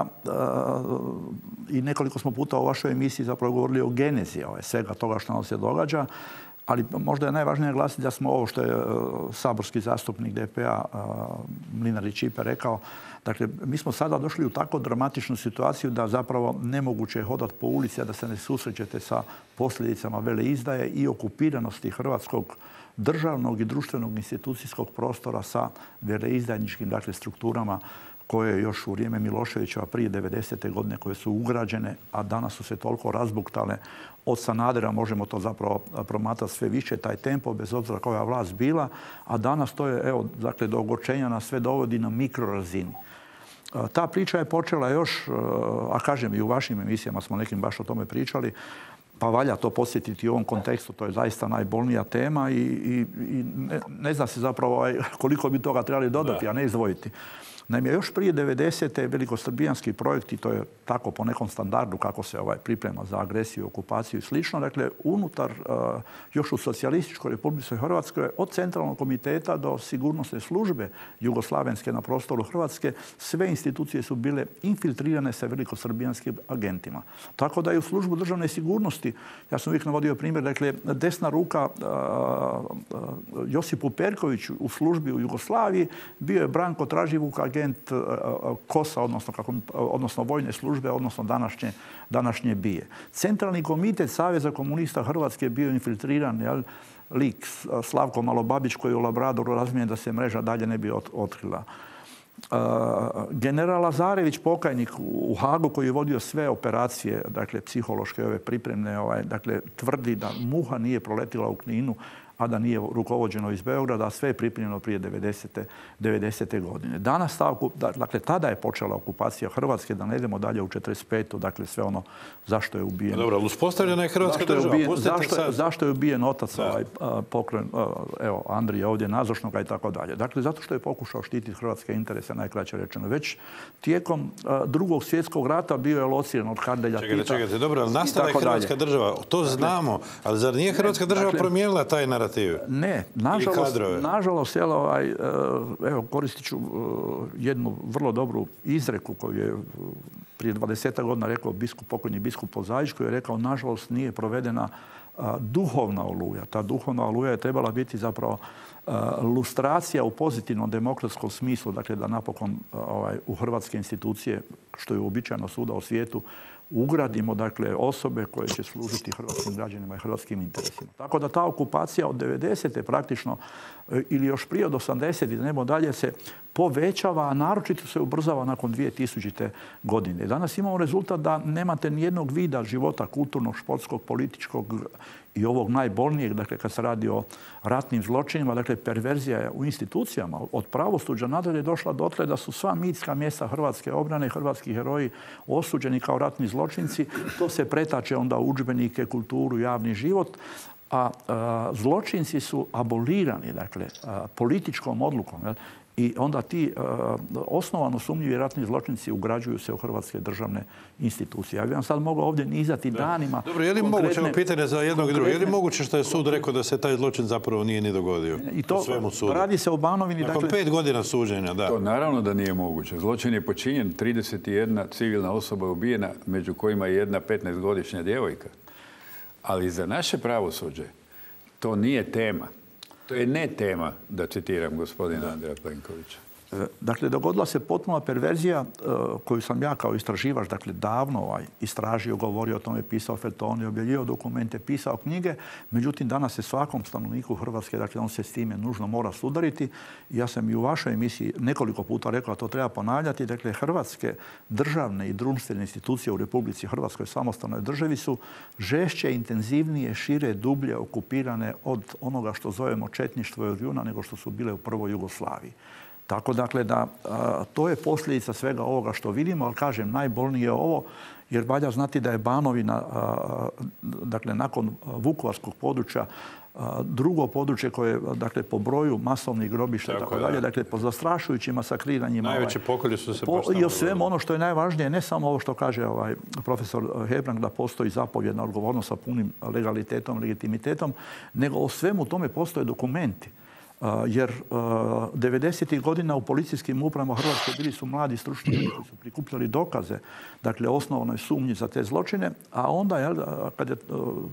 i nekoliko smo puta u vašoj emisiji zapravo govorili o genezi ovaj, svega toga što nam se događa. Ali možda je najvažnije naglasiti da smo ovo što je saborski zastupnik D P-a Mlinarić Ćipe rekao. Dakle, mi smo sada došli u tako dramatičnu situaciju da zapravo nemoguće je hodati po ulici, a da se ne susrećete sa posljedicama veleizdaje i okupiranosti hrvatskog državnog i društvenog institucijskog prostora sa veleizdajničkim, dakle, strukturama koje još u vrijeme Miloševića prije devedesete godine koje su ugrađene, a danas su se toliko razbuktale. Od Sanadera možemo to zapravo promatrati sve više, taj tempo, bez obzira koja vlast bila, a danas to je, evo, dakle, do ogorčenja nas sve dovodi na mikrorazini. Ta priča je počela još, a kažem i u vašim emisijama smo nekim baš o tome pričali, pa valja to posjetiti u ovom kontekstu, to je zaista najbolnija tema i, i, i ne, ne zna se zapravo koliko bi toga trebali dodati, da. a ne izdvojiti. Naime, još prije devedesete velikosrbijanski projekti, to je tako po nekom standardu kako se ovaj priprema za agresiju, okupaciju i slično. Dakle, unutar, uh, još u Socijalističkoj Republici Hrvatskoj, od Centralnog komiteta do sigurnosne službe jugoslavenske na prostoru Hrvatske, sve institucije su bile infiltrirane sa velikosrbijanskim agentima. Tako da i u službu državne sigurnosti, ja sam uvijek navodio primjer, dakle, desna ruka uh, uh, Josipu Perkoviću u službi u Jugoslaviji bio je Branko Traživuk, agent KOS-a, odnosno, kako, odnosno vojne službe, odnosno današnje, današnje bije. Centralni komitet Saveza komunista Hrvatske bio infiltriran, jel, lik Slavko Malobabić koji je u Labradoru razmijenjen da se mreža dalje ne bi ot, otkrila. Uh, general Lazarević, pokajnik u Hagu koji je vodio sve operacije, dakle psihološke, ove pripremne, ovaj, dakle tvrdi da muha nije proletila u Kninu, a da nije rukovođeno iz Beograda, a sve je pripremljeno prije devedesete godine. Danas, ta, dakle, tada je počela okupacija Hrvatske, da ne idemo dalje u četrdeset petu. Dakle, sve ono zašto je ubijen. Dobro, ali uspostavljena je Hrvatska zašto država. Je ubijen, zašto, je, zašto je ubijen otac ovaj, pokren, evo, Andrije ovdje nazočnoga i tako dalje. Dakle, zato što je pokušao štititi hrvatske interese, najkraće rečeno. Već tijekom drugog svjetskog rata bio je lociran od Kardelja Tita. Čekajte, čekajte, dobro, ali nastala je Hrvatska država. To znamo, ali zar nije Hrvatska država dakle, promijenila taj narativ? Ne, nažalost, nažalost jel, ovaj, evo, koristit ću jednu vrlo dobru izreku koju je prije dvadesetak godina rekao biskup, pokojni biskup Pozaić, koji je rekao, nažalost, nije provedena a, duhovna oluja. Ta duhovna oluja je trebala biti zapravo a, lustracija u pozitivnom demokratskom smislu, dakle da napokon a, ovaj, u hrvatske institucije, što je uobičajeno svuda u svijetu, ugradimo, dakle, osobe koje će služiti hrvatskim građanima i hrvatskim interesima. Tako da ta okupacija od devedesete praktično ili još prije od osamdesetih, idemo dalje, se povećava, a naročito se ubrzava nakon dvije tisućite. godine. Danas imamo rezultat da nemate nijednog vida života kulturnog, športskog, političkog i ovog najbolnijeg, dakle, kad se radi o ratnim zločinima, dakle, perverzija je u institucijama. Od pravosuđa nadalje došla dotle da su sva mitska mjesta hrvatske obrane, hrvatski heroji osuđeni kao ratni zločinci. To se pretače onda u udžbenike, kulturu, javni život. A, a zločinci su abolirani, dakle, a, političkom odlukom. Jel? I onda ti a, osnovano sumnjivi ratni zločinci ugrađuju se u hrvatske državne institucije. Ja bih vam sad mogao ovdje nizati da. danima. Dobro, je li moguće, ovo pitanje za jednog i drugog, je li moguće što je sud rekao da se taj zločin zapravo nije ni dogodio? I to radi se o Banovini. Nakon dakle, pet godina suđenja, da. To naravno da nije moguće. Zločin je počinjen, trideset jedna civilna osoba je ubijena, među kojima je jedna petnaestogodišnja djevojka. Ali za naše pravosuđe to nije tema. To je ne tema, da citiram gospodina Andreja Plenkovića. Dakle, dogodila se potpuna perverzija koju sam ja kao istraživač, dakle, davno ovaj, istražio, govorio o tome, pisao feljtone, objavljivao dokumente, pisao knjige. Međutim, danas se svakom stanovniku Hrvatske, dakle, on se s time nužno mora sudariti. Ja sam i u vašoj emisiji nekoliko puta rekao, a to treba ponavljati. Dakle, hrvatske državne i društvene institucije u Republici Hrvatskoj, samostalnoj državi, su žešće, intenzivnije, šire, dublje okupirane od onoga što zovemo četništvo i od juna, nego što su bile u prvoj Jugoslaviji. Tako dakle da a, to je posljedica svega ovoga što vidimo, ali kažem, najbolnije je ovo, jer valja znati da je Banovina, a, dakle, nakon vukovarskog područja, a, drugo područje koje, dakle, po broju masovnih grobišta i tako dalje, dakle, po zastrašujućim masakriranjima. Najveće pokolje su se po, I o svemu ono što je najvažnije, ne samo ovo što kaže ovaj profesor Hebrang, da postoji zapovjedna odgovornost sa punim legalitetom, legitimitetom, nego o svemu tome postoje dokumenti. Uh, jer uh, devedesetih godina u policijskim upravama Hrvatske bili su mladi stručni ljudi koji su prikupljali dokaze, dakle, osnovnoj sumnji za te zločine, a onda, jel, kad je uh,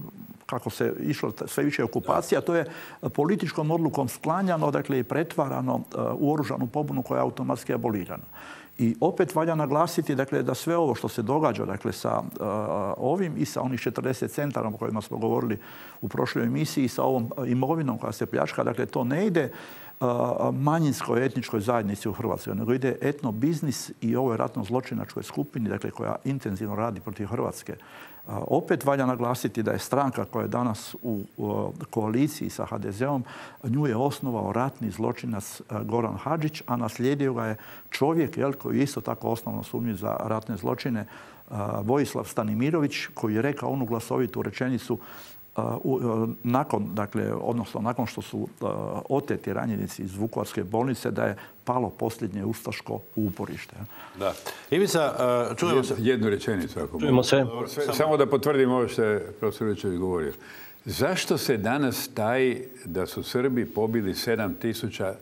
kako se išlo sve više okupacija, to je političkom odlukom sklanjano, dakle i pretvarano u oružanu pobunu koja je automatski abolirana. I opet valja naglasiti dakle, da sve ovo što se događa dakle, sa uh, ovim i sa onih četrdeset centara o kojima smo govorili u prošloj emisiji, sa ovom imovinom koja se pljačka, dakle to ne ide uh, manjinskoj etničkoj zajednici u Hrvatskoj, nego ide etnobiznis i ovoj ratno-zločinačkoj skupini dakle, koja intenzivno radi protiv Hrvatske. Uh, opet valja naglasiti da je stranka koja je danas u uh, koaliciji sa ha de zeom, nju je osnovao ratni zločinac uh, Goran Hadžić, a naslijedio ga je čovjek jel, koji je isto tako osnovno sumnjiv za ratne zločine, uh, Vojislav Stanimirović, koji je rekao onu glasovitu rečenicu uh, uh, nakon, dakle, odnosno nakon što su uh, oteti ranjenici iz Vukovarske bolnice, da je palo posljednje ustaško uporište. Da. Ivica, uh, čujemo se. Jednu rečenicu, ako čujemo se. Sve, samo da potvrdim ovo što je profesor Iličević govorio. Zašto se danas taji da su Srbi pobili sedam tisuća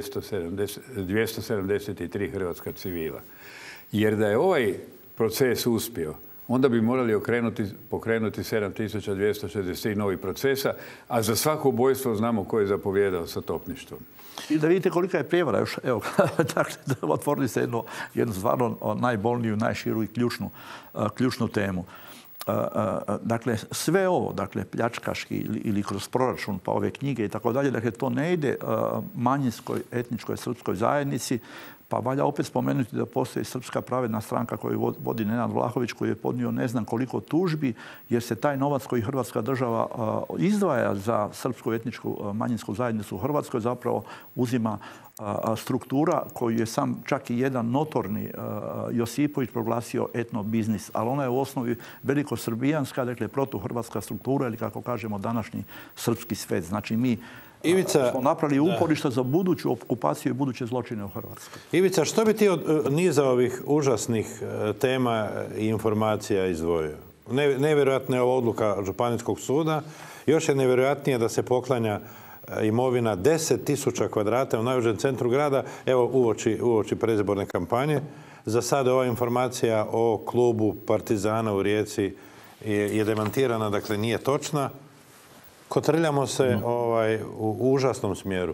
dvjesto sedamdeset tri hrvatska civila? Jer da je ovaj proces uspio, onda bi morali okrenuti, pokrenuti sedam tisuća dvjesto šezdeset tri novih procesa, a za svako ubojstvo znamo ko je zapovjedao sa topništvom. I da vidite kolika je prijevara još. Evo, dakle, otvorili se jednu, jednu stvarno najbolniju, najširu i ključnu, uh, ključnu temu. Uh, uh, dakle, sve ovo, dakle, pljačkaški ili, ili kroz proračun, pa ove knjige i tako dalje, dakle, to ne ide uh, manjinskoj, etničkoj, srpskoj zajednici. Pa valja opet spomenuti da postoji Srpska pravedna stranka koju vodi Nenad Vlahović, koji je podnio ne znam koliko tužbi, jer se taj novac koji Hrvatska država uh, izdvaja za srpsku etničku uh, manjinsku zajednicu u Hrvatskoj zapravo uzima uh, struktura koju je sam čak i jedan notorni uh, Josipović proglasio etnobiznis. Ali ona je u osnovi velikosrbijanska, dakle protuhrvatska struktura ili kako kažemo današnji srpski svet. Znači mi Ivica, smo napravili uporište za buduću okupaciju i buduće zločine u Hrvatskoj. Ivica, što bi ti od niza ovih užasnih tema i informacija izdvojio? Ne, nevjerojatna je ova odluka Županijskog suda. Još je nevjerojatnije da se poklanja imovina deset tisuća kvadrata u najužem centru grada, evo uoči, uoči predizborne kampanje. Za sada ova informacija o klubu Partizana u Rijeci je, je demantirana, dakle nije točna. Kotrljamo se ovaj, u užasnom smjeru.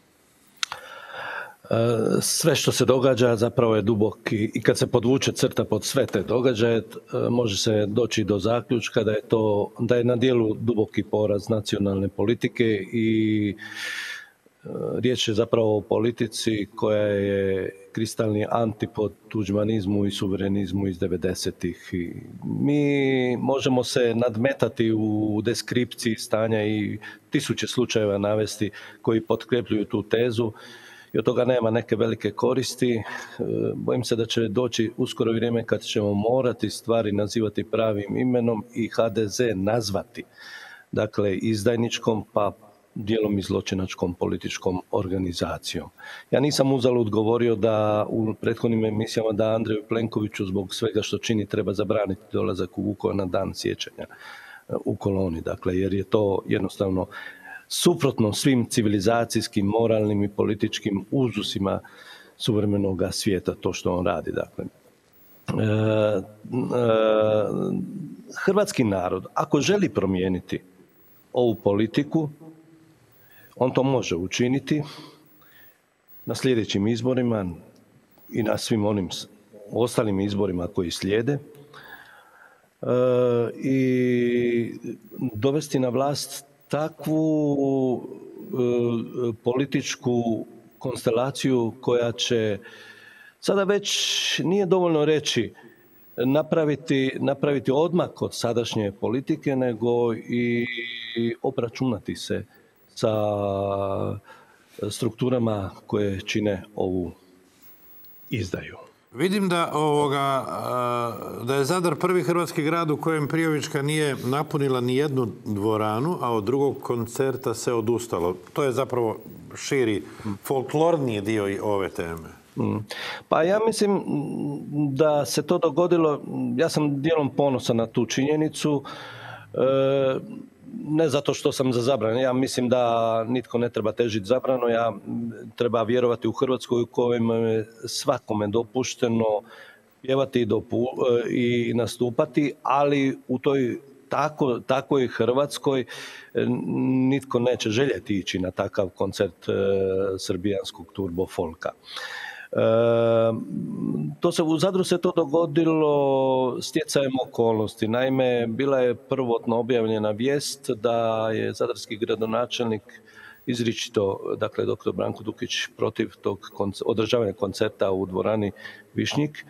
Sve što se događa zapravo je duboki i kad se podvuče crta pod sve te događaje, može se doći do zaključka da je to, da je na dijelu duboki poraz nacionalne politike i riječ je zapravo o politici koja je kristalni antipod tuđmanizmu i suverenizmu iz devedesetih. Mi možemo se nadmetati u deskripciji stanja i tisuće slučajeva navesti koji potkrepljuju tu tezu i od toga nema neke velike koristi. Bojim se da će doći uskoro vrijeme kad ćemo morati stvari nazivati pravim imenom i ha de ze nazvati, dakle, izdajničkom pa dijelom i zločinačkom političkom organizacijom. Ja nisam uzalud govorio da u prethodnim emisijama da Andreju Plenkoviću zbog svega što čini treba zabraniti dolazak u Vukovar na dan sjećanja u koloni, dakle, jer je to jednostavno suprotno svim civilizacijskim, moralnim i političkim uzusima suvremenog svijeta, to što on radi. Dakle, e, e, hrvatski narod, ako želi promijeniti ovu politiku, on to može učiniti na sljedećim izborima i na svim onim ostalim izborima koji slijede e, i dovesti na vlast takvu e, političku konstelaciju koja će sada već nije dovoljno reći napraviti, napraviti odmak od sadašnje politike, nego i obračunati se sa strukturama koje čine ovu izdaju. Vidim da, ovoga, da je Zadar prvi hrvatski grad u kojem Prijovićka nije napunila ni jednu dvoranu, a od drugog koncerta se odustalo. To je zapravo širi, folklorniji dio i ove teme. Pa ja mislim da se to dogodilo, ja sam dijelom ponosan na tu činjenicu, e, ne zato što sam za zabranu. Ja mislim da nitko ne treba težiti zabranu. Ja treba vjerovati u Hrvatskoj u kojem je svakome dopušteno pjevati i, dopu, i nastupati, ali u toj tako, takoj Hrvatskoj nitko neće željeti ići na takav koncert e, srbijanskog turbo folka. E, to se, u Zadru se to dogodilo stjecajem okolnosti. Naime, bila je prvotno objavljena vijest da je zadarski gradonačelnik izričito, dakle, doktor Branko Dukić, protiv tog konc- održavanja koncerta u dvorani Višnjik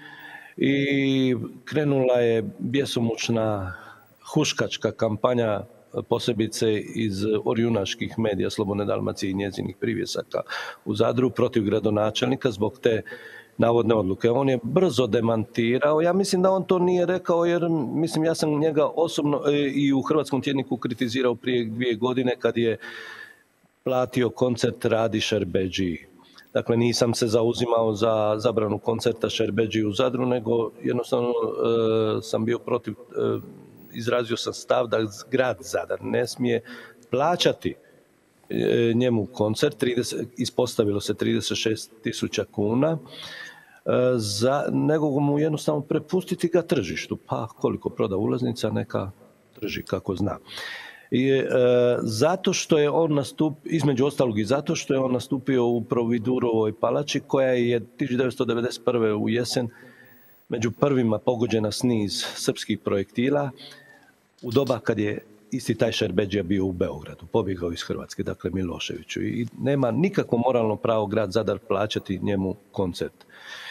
i krenula je bjesomučna huškačka kampanja, posebice iz orjunaških medija Slobodne Dalmacije i njezinih privjesaka u Zadru protiv gradonačelnika zbog te navodne odluke. On je brzo demantirao. Ja mislim da on to nije rekao jer mislim ja sam njega osobno i u Hrvatskom tjedniku kritizirao prije dvije godine kad je platio koncert Radi Šerbedžiji. Dakle, nisam se zauzimao za zabranu koncerta Šerbedžiji u Zadru, nego jednostavno e, sam bio protiv, e, izrazio sam stav da grad Zadar ne smije plaćati e, njemu koncert, trideset, ispostavilo se trideset šest tisuća kuna, e, za, nego mu jednostavno prepustiti ga tržištu. Pa koliko proda ulaznica, neka trži kako zna. I, e, zato što je on nastupio, između ostalog i zato što je on nastupio u Providurovoj palači koja je tisuću devetsto devedeset prve u jesen među prvima pogođena s niz srpskih projektila u doba kad je isti taj Šerbedžija bio u Beogradu, pobjegao iz Hrvatske, dakle Miloševiću. I nema nikakvo moralno pravo grad Zadar plaćati njemu koncert.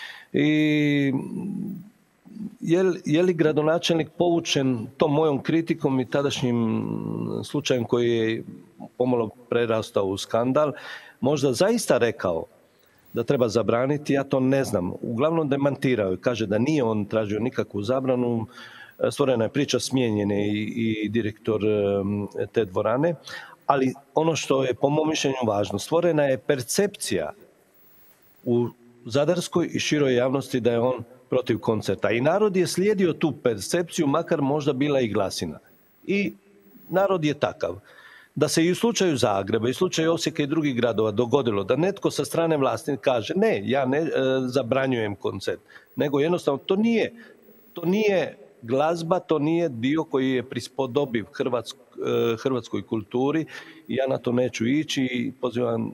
I Je li, je li gradonačelnik povučen tom mojom kritikom i tadašnjim slučajem koji je pomalo prerastao u skandal, možda zaista rekao da treba zabraniti, ja to ne znam. Uglavnom demantirao je, kaže da nije on tražio nikakvu zabranu, stvorena je priča, smijenjen je i, i direktor te dvorane, ali ono što je po mom mišljenju važno, stvorena je percepcija u zadarskoj i široj javnosti da je on protiv koncerta. I narod je slijedio tu percepciju, makar možda bila i glasina. I narod je takav. Da se i u slučaju Zagreba, i u slučaju Osijeka i drugih gradova dogodilo da netko sa strane vlasti kaže ne, ja ne e, zabranjujem koncert, nego jednostavno to nije, to nije glazba, to nije dio koji je prispodobiv hrvatsk, e, hrvatskoj kulturi i ja na to neću ići i pozivam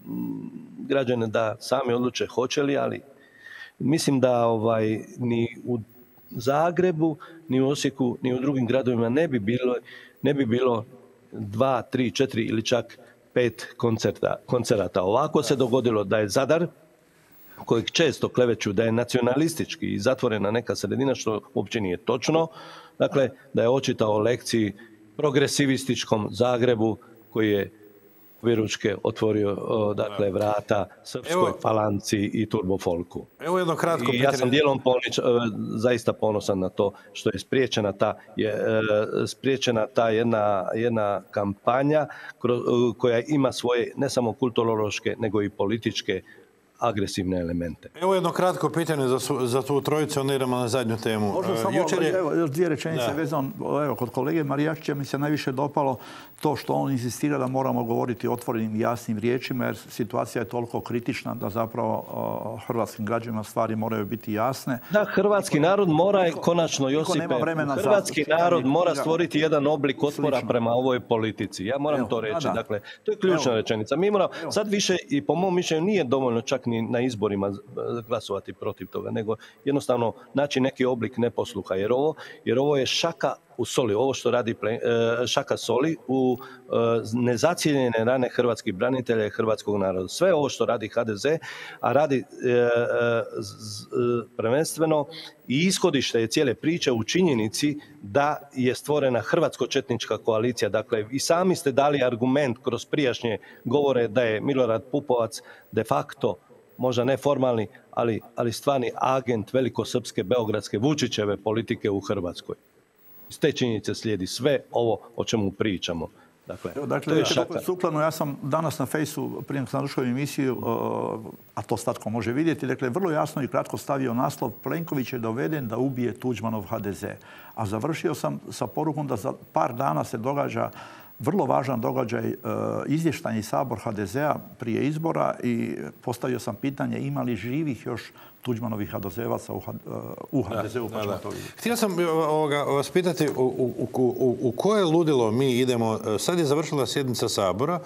građane da sami odluče hoće li, ali mislim da ovaj, ni u Zagrebu, ni u Osijeku, ni u drugim gradovima ne bi bilo, ne bi bilo dva, tri, četiri ili čak pet koncerta, koncerata. Ovako se dogodilo da je Zadar, kojeg često kleveću da je nacionalistički i zatvorena neka sredina, što uopće nije točno, dakle da je očitao lekciji progresivističkom Zagrebu koji je objeručke otvorio dakle vrata srpskoj falanci i turbofolku. Evo jedno kratko pitanje. I ja sam dijelom ponič, zaista ponosan na to što je spriječena ta, je, spriječena ta jedna, jedna kampanja koja ima svoje ne samo kulturološke nego i političke agresivne elemente. Evo jedno kratko pitanje za, su, za tu trojicu, onda idemo na zadnju temu. Možda samo Jučer je... evo, još dvije rečenice vezano. Evo, kod kolege Marijašića mi se najviše dopalo to što on insistira da moramo govoriti otvorenim i jasnim riječima, jer situacija je toliko kritična da zapravo uh, hrvatskim građanima stvari moraju biti jasne. Da, hrvatski narod mora niko, konačno, Josipe, hrvatski narod mora stvoriti jedan oblik otpora slično prema ovoj politici. Ja moram evo, to reći. Da, da. Dakle, to je ključna evo, rečenica. Mi moramo, sad više i po mom mišljenju nije dovoljno čak ni na izborima glasovati protiv toga, nego jednostavno naći neki oblik neposluha, jer ovo, jer ovo je šaka u soli, ovo što radi šaka soli u nezacijeljene rane hrvatskih branitelja i hrvatskog naroda. Sve ovo što radi ha de ze, a radi prvenstveno i ishodište je cijele priče u činjenici da je stvorena hrvatsko-četnička koalicija. Dakle, i sami ste dali argument kroz prijašnje govore da je Milorad Pupovac de facto, možda ne formalni, ali, ali stvarni agent velikosrpske beogradske Vučićeve politike u Hrvatskoj. Iz te činjenice slijedi sve ovo o čemu pričamo. Dakle, Evo, dakle to je šaka. Sukladno, ja sam danas na Fejsu, prije sam narušao emisiju, a to svatko može vidjeti, dakle, vrlo jasno i kratko stavio naslov: Plenković je doveden da ubije Tuđmanov ha de ze. A završio sam sa porukom da za par dana se događa vrlo važan događaj, izvještajni sabor ha de zea prije izbora i postavio sam pitanje ima li živih još Tuđmanovih ha de zevaca u ha de zeu, pa ćemo to vidjeti. Htio sam ovoga, vas pitati u, u, u, u koje ludilo mi idemo. Sad je završila sjednica Sabora.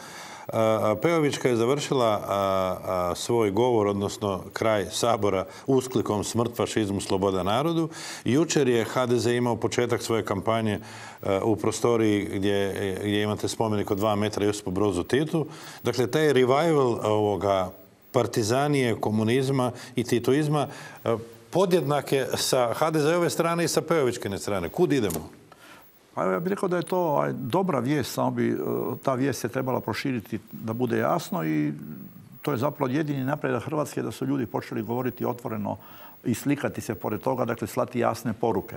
Peovićka je završila a, a, svoj govor, odnosno kraj Sabora, usklikom smrt fašizmu, sloboda narodu. Jučer je ha de ze imao početak svoje kampanje a, u prostoriji gdje, gdje imate spomenik od dva metra Josipu Brozu Titu. Dakle, taj revival ovoga partizanije, komunizma i titoizma podjednak je sa ha de zeove strane i sa Peovićkine strane. Kud idemo? Pa ja bih rekao da je to dobra vijest, samo bi ta vijest se trebala proširiti da bude jasno i to je zapravo jedini napredak Hrvatske da su ljudi počeli govoriti otvoreno i slikati se pored toga, dakle slati jasne poruke.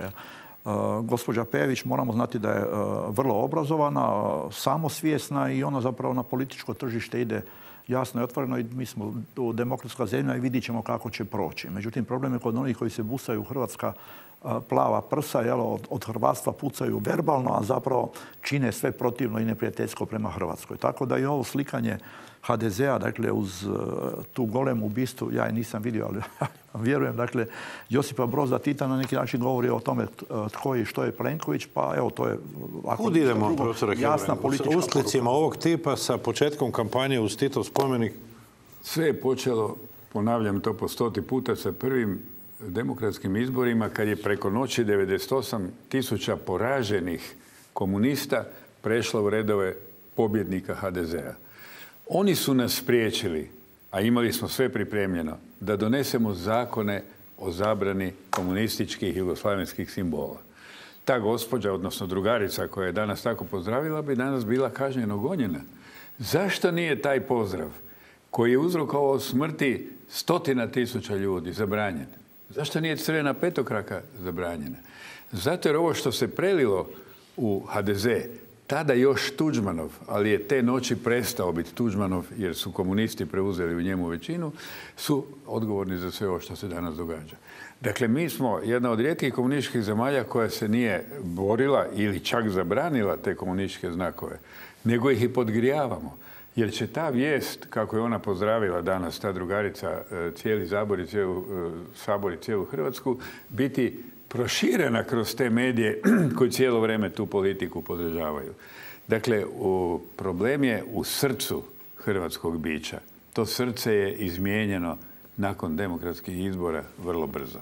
Gospođa Pejević moramo znati da je vrlo obrazovana, samosvjesna i ona zapravo na političko tržište ide jasno i otvoreno i mi smo u demokratska zemlja i vidit ćemo kako će proći. Međutim, problem je kod onih koji se busaju Hrvatska plava prsa, jel, od, od hrvatstva pucaju verbalno, a zapravo čine sve protivno i neprijateljsko prema Hrvatskoj. Tako da i ovo slikanje ha de zea, dakle, uz tu golemu bistu, ja je nisam vidio, ali vjerujem, dakle, Josipa Broza Tita na neki način govori o tome tko je i što je Plenković, pa evo, to je... Kud idemo, profesore jasna politička usklicima ovog tipa sa početkom kampanje uz Titov spomenik? Sve je počelo, ponavljam to po stoti puta, sa prvim demokratskim izborima kad je preko noći devedeset osam tisuća poraženih komunista prešlo u redove pobjednika ha de zea. Oni su nas spriječili, a imali smo sve pripremljeno, da donesemo zakone o zabrani komunističkih jugoslavenskih simbola. Ta gospođa, odnosno drugarica koja je danas tako pozdravila, bi danas bila kažnjeno gonjena. Zašto nije taj pozdrav koji je uzrokovao smrti stotina tisuća ljudi zabranjen? Zašto nije crvena petokraka zabranjena? Zato jer ovo što se prelilo u ha de ze, tada još Tuđmanov, ali je te noći prestao biti Tuđmanov jer su komunisti preuzeli u njemu većinu, su odgovorni za sve ovo što se danas događa. Dakle, mi smo jedna od rijetkih komunističkih zemalja koja se nije borila ili čak zabranila te komunističke znakove, nego ih i podgrijavamo. Jer će ta vijest, kako je ona pozdravila danas, ta drugarica, cijeli Zabor i cijelu, Sabor i cijelu Hrvatsku, biti proširena kroz te medije koji cijelo vrijeme tu politiku podržavaju. Dakle, u, problem je u srcu hrvatskog bića. To srce je izmijenjeno nakon demokratskih izbora vrlo brzo.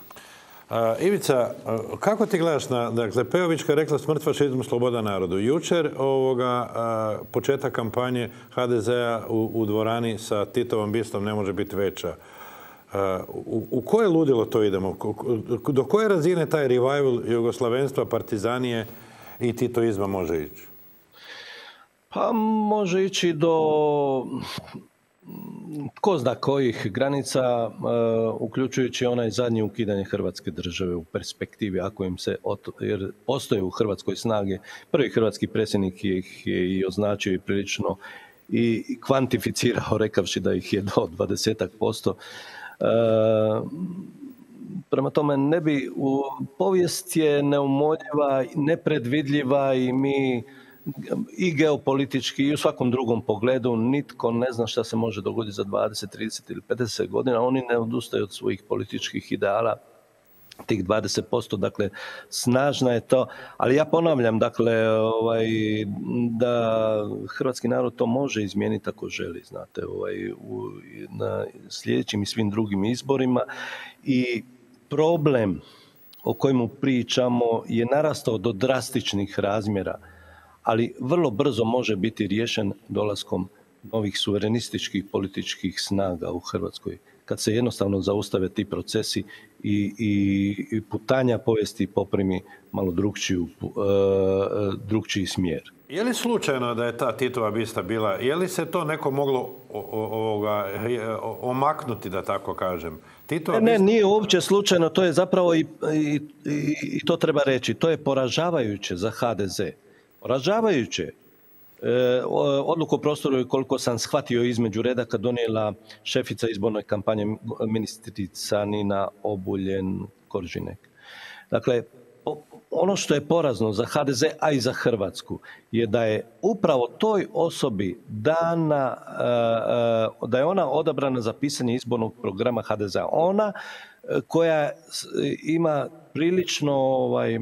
A, Ivica, kako ti gledaš na, dakle, Peovićka je rekla smrt fašizmu, sloboda narodu. Jučer ovoga, a, početak kampanje ha de zea u, u dvorani sa Titovom bistom ne može biti veća. A, u, u koje ludilo to idemo? Do koje razine taj revival jugoslavenstva, partizanije i titoizma može ići? Pa može ići do tko zna kojih granica, uh, uključujući onaj zadnji ukidanje Hrvatske države u perspektivi, ako im se, ot, jer postoje u Hrvatskoj snage. Prvi hrvatski predsjednik ih je i označio i prilično i kvantificirao, rekavši da ih je do dvadesetak posto. Uh, prema tome, ne bi, u, povijest je neumoljiva, nepredvidljiva i mi i geopolitički i u svakom drugom pogledu nitko ne zna šta se može dogoditi za dvadeset, trideset ili pedeset godina. Oni ne odustaju od svojih političkih ideala, tih dvadeset posto, dakle snažna je to, ali ja ponavljam, dakle, ovaj, da hrvatski narod to može izmijeniti ako želi, znate, ovaj, u, na sljedećim i svim drugim izborima. I problem o kojemu pričamo je narastao do drastičnih razmjera, ali vrlo brzo može biti riješen dolaskom novih suverenističkih političkih snaga u Hrvatskoj. Kad se jednostavno zaustave ti procesi i, i, i putanja povijesti poprimi malo drugčiju, uh, drugčiji smjer. Je li slučajno da je ta Titova bista bila, je li se to neko moglo ovoga, omaknuti, da tako kažem? Titova ne, bista... ne, nije uopće slučajno, to je zapravo i, i, i to treba reći, to je poražavajuće za ha de ze. Poražavajuće. E, odluku o prostoru je, koliko sam shvatio, između redaka donijela šefica izborne kampanje ministrica Nina Obuljen Koržinek. Dakle, ono što je porazno za ha de ze, a i za Hrvatsku, je da je upravo toj osobi dana, da je ona odabrana za pisanje izbornog programa ha de zea. Ona koja ima prilično ovaj,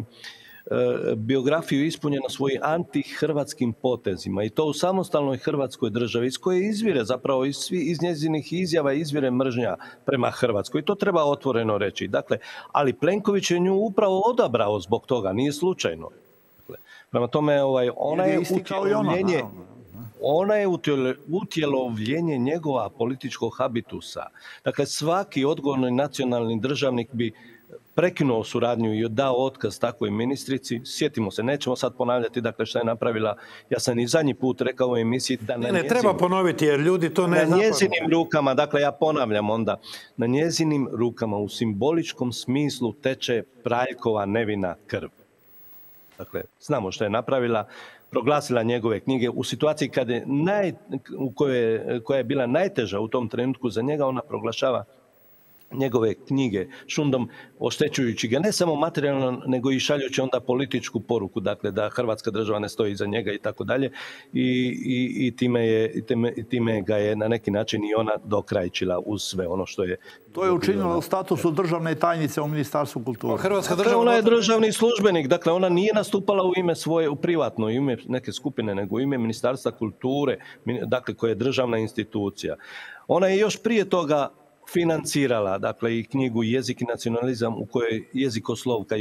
biografiju ispunjenu svojim antihrvatskim potezima i to u samostalnoj Hrvatskoj državi iz koje izvire zapravo iz, svi, iz njezinih izjava izvire mržnja prema Hrvatskoj i to treba otvoreno reći. Dakle, ali Plenković je nju upravo odabrao zbog toga, nije slučajno. Dakle, prema tome, ovaj, ona je utjelovljenje, ona je utjelovljenje njegova političkog habitusa. Dakle, svaki odgovorni nacionalni državnik bi prekinuo suradnju i dao otkaz takvoj ministrici. Sjetimo se, nećemo sad ponavljati dakle šta je napravila. Ja sam i zadnji put rekao u emisiji da na ne, ne njezinim, treba ponoviti jer ljudi to ne na njezinim rukama, dakle ja ponavljam onda, na njezinim rukama u simboličkom smislu teče Praljkova nevina krv. Dakle, znamo što je napravila, proglasila njegove knjige u situaciji kad je naj, u kojoj, koja je bila najteža u tom trenutku za njega, ona proglašava njegove knjige šundom, oštećujući ga ne samo materijalno, nego i šaljući onda političku poruku, dakle da Hrvatska država ne stoji iza njega i tako dalje. I, i time, je, i time, time ga je na neki način i ona dokrajčila uz sve ono što je... To je učinila u statusu državne tajnice u Ministarstvu kulture. Hrvatska država... Ona je državni službenik, dakle ona nije nastupala u ime svoje, u privatno ime neke skupine, nego u ime Ministarstva kulture, dakle koja je državna institucija. Ona je još prije toga financirala, dakle, i knjigu Jezik i nacionalizam u kojoj jezikoslovka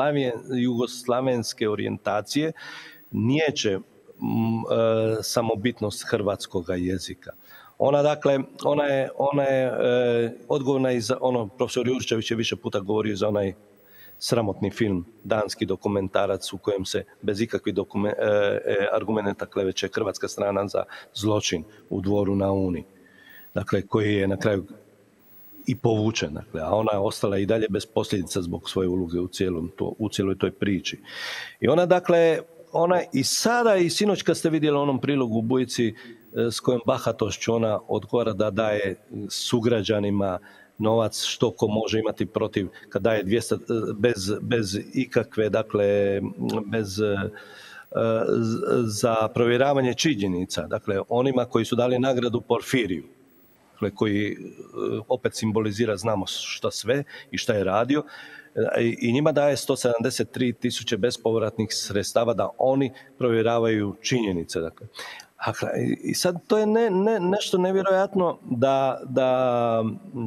jugoslavenske orijentacije niječe m, e, samobitnost hrvatskoga jezika. Ona, dakle, ona je, ona je e, odgovorna i za ono, profesor Jurčević je više puta govorio za onaj sramotni film, danski dokumentarac u kojem se bez ikakvih dokumen, e, e, argumenta kleveće hrvatska strana za zločin u Dvoru na Uni. Dakle, koji je na kraju i povučen, dakle, a ona je ostala i dalje bez posljedica zbog svoje uloge u, cijelom to, u cijeloj toj priči. I ona, dakle, ona i sada i sinoć kad ste vidjeli onom prilogu u Bujici s kojom bahatošću ona odgovara da daje sugrađanima novac što ko može imati protiv, kad daje dvjesto bez, bez ikakve, dakle, bez za provjeravanje činjenica, dakle, onima koji su dali nagradu Porfiriju, koji opet simbolizira znamo šta sve i šta je radio i njima daje sto sedamdeset tri tisuće bespovratnih sredstava da oni provjeravaju činjenice. Dakle. I sad to je ne, ne, nešto nevjerojatno da, da,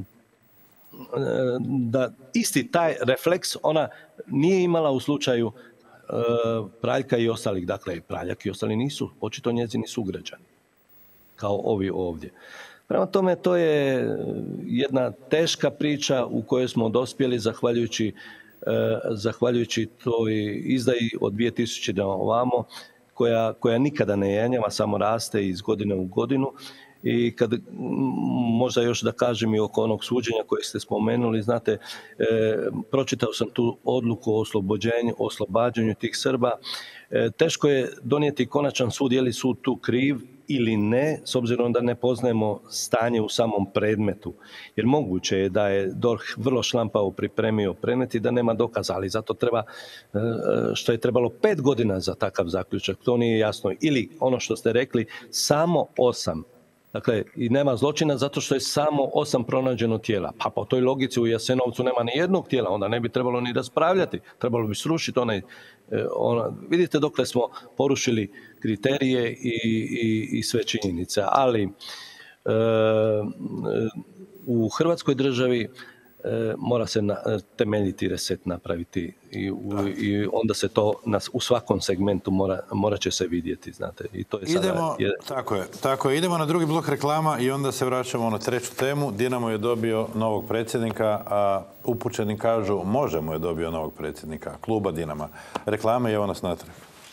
da isti taj refleks ona nije imala u slučaju uh, Praljka i ostalih. Dakle, Praljak i ostali nisu očito njezini sugrađani kao ovi ovdje. Prema tome, to je jedna teška priča u kojoj smo dospjeli zahvaljujući, eh, zahvaljujući toj izdaji od dvije tisuće ovamo, koja, koja nikada ne jenjava, samo raste iz godine u godinu. I kad možda još da kažem i oko onog suđenja koje ste spomenuli, znate, eh, pročitao sam tu odluku o oslobođenju, o oslobađanju tih Srba. Eh, teško je donijeti konačan sud, je li sud tu kriv ili ne, s obzirom da ne poznajemo stanje u samom predmetu. Jer moguće je da je D O R H vrlo šlampavo pripremio predmet i da nema dokaza, ali zato treba, što je trebalo pet godina za takav zaključak, to nije jasno. Ili ono što ste rekli, samo osam. Dakle, i nema zločina zato što je samo osam pronađeno tijela. Pa po toj logici u Jasenovcu nema ni jednog tijela, onda ne bi trebalo ni raspravljati. Trebalo bi srušiti onaj... Ona, vidite dokle smo porušili kriterije i, i, i sve činjenice. Ali e, u Hrvatskoj državi e, mora se na, temeljiti reset napraviti i, u, i onda se to nas, u svakom segmentu mora, mora će se vidjeti, znate. I to je sada, idemo, je... tako je, tako je. Idemo na drugi blok reklama i onda se vraćamo na treću temu. Dinamo je dobio novog predsjednika, a upućeni kažu Možemo je dobio novog predsjednika kluba Dinama. Reklame i evo nas natrag.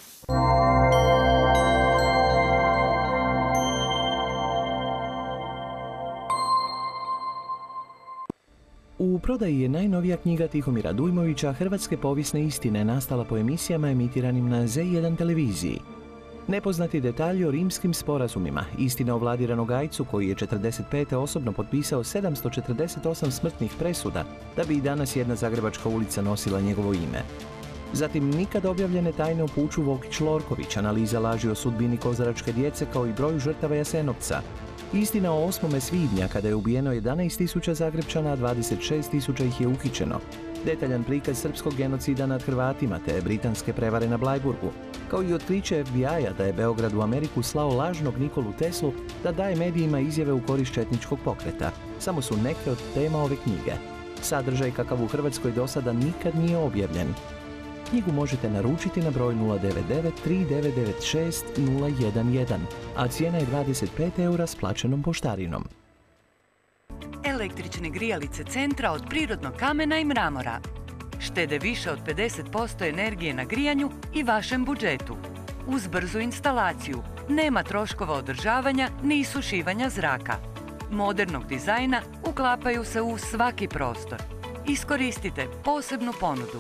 U prodaji je najnovija knjiga Tihomira Dujmovića Hrvatske povijesne istine, nastala po emisijama emitiranim na Z jedan televiziji. Nepoznati detalji o rimskim sporazumima, istina o Vladi Ranogajcu koji je četrdeset pete osobno potpisao sedamsto četrdeset osam smrtnih presuda da bi i danas jedna zagrebačka ulica nosila njegovo ime. Zatim nikad objavljene tajne o puču Vokić-Lorković, analiza laži o sudbini kozaračke djece kao i broju žrtava Jasenovca. Istina o osmome svibnja kada je ubijeno jedanaest tisuća Zagrepčana, a dvadeset šest tisuća ih je uhićeno. Detaljan prikaz srpskog genocida nad Hrvatima te britanske prevare na Blajburgu, kao i otkriće F B I-a da je Beograd u Ameriku slao lažnog Nikolu Teslu da daje medijima izjave u korist četničkog pokreta. Samo su neke od tema ove knjige. Sadržaj kakav u Hrvatskoj do sada nikad nije objavljen. Knjigu možete naručiti na broj nula devet devet tri devet devet šest nula jedan jedan, a cijena je dvadeset pet eura s plaćenom poštarinom. Električne grijalice Centra od prirodnog kamena i mramora. Štede više od pedeset posto energije na grijanju i vašem budžetu. Uz brzu instalaciju, nema troškova održavanja ni isušivanja zraka. Modernog dizajna uklapaju se u svaki prostor. Iskoristite posebnu ponudu.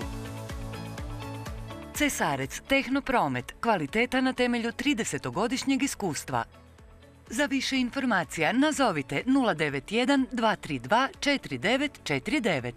Cesarec Tehnopromet, kvaliteta na temelju tridesetogodišnjeg iskustva. Za više informacija nazovite nula devet jedan dva tri dva četiri devet četiri devet.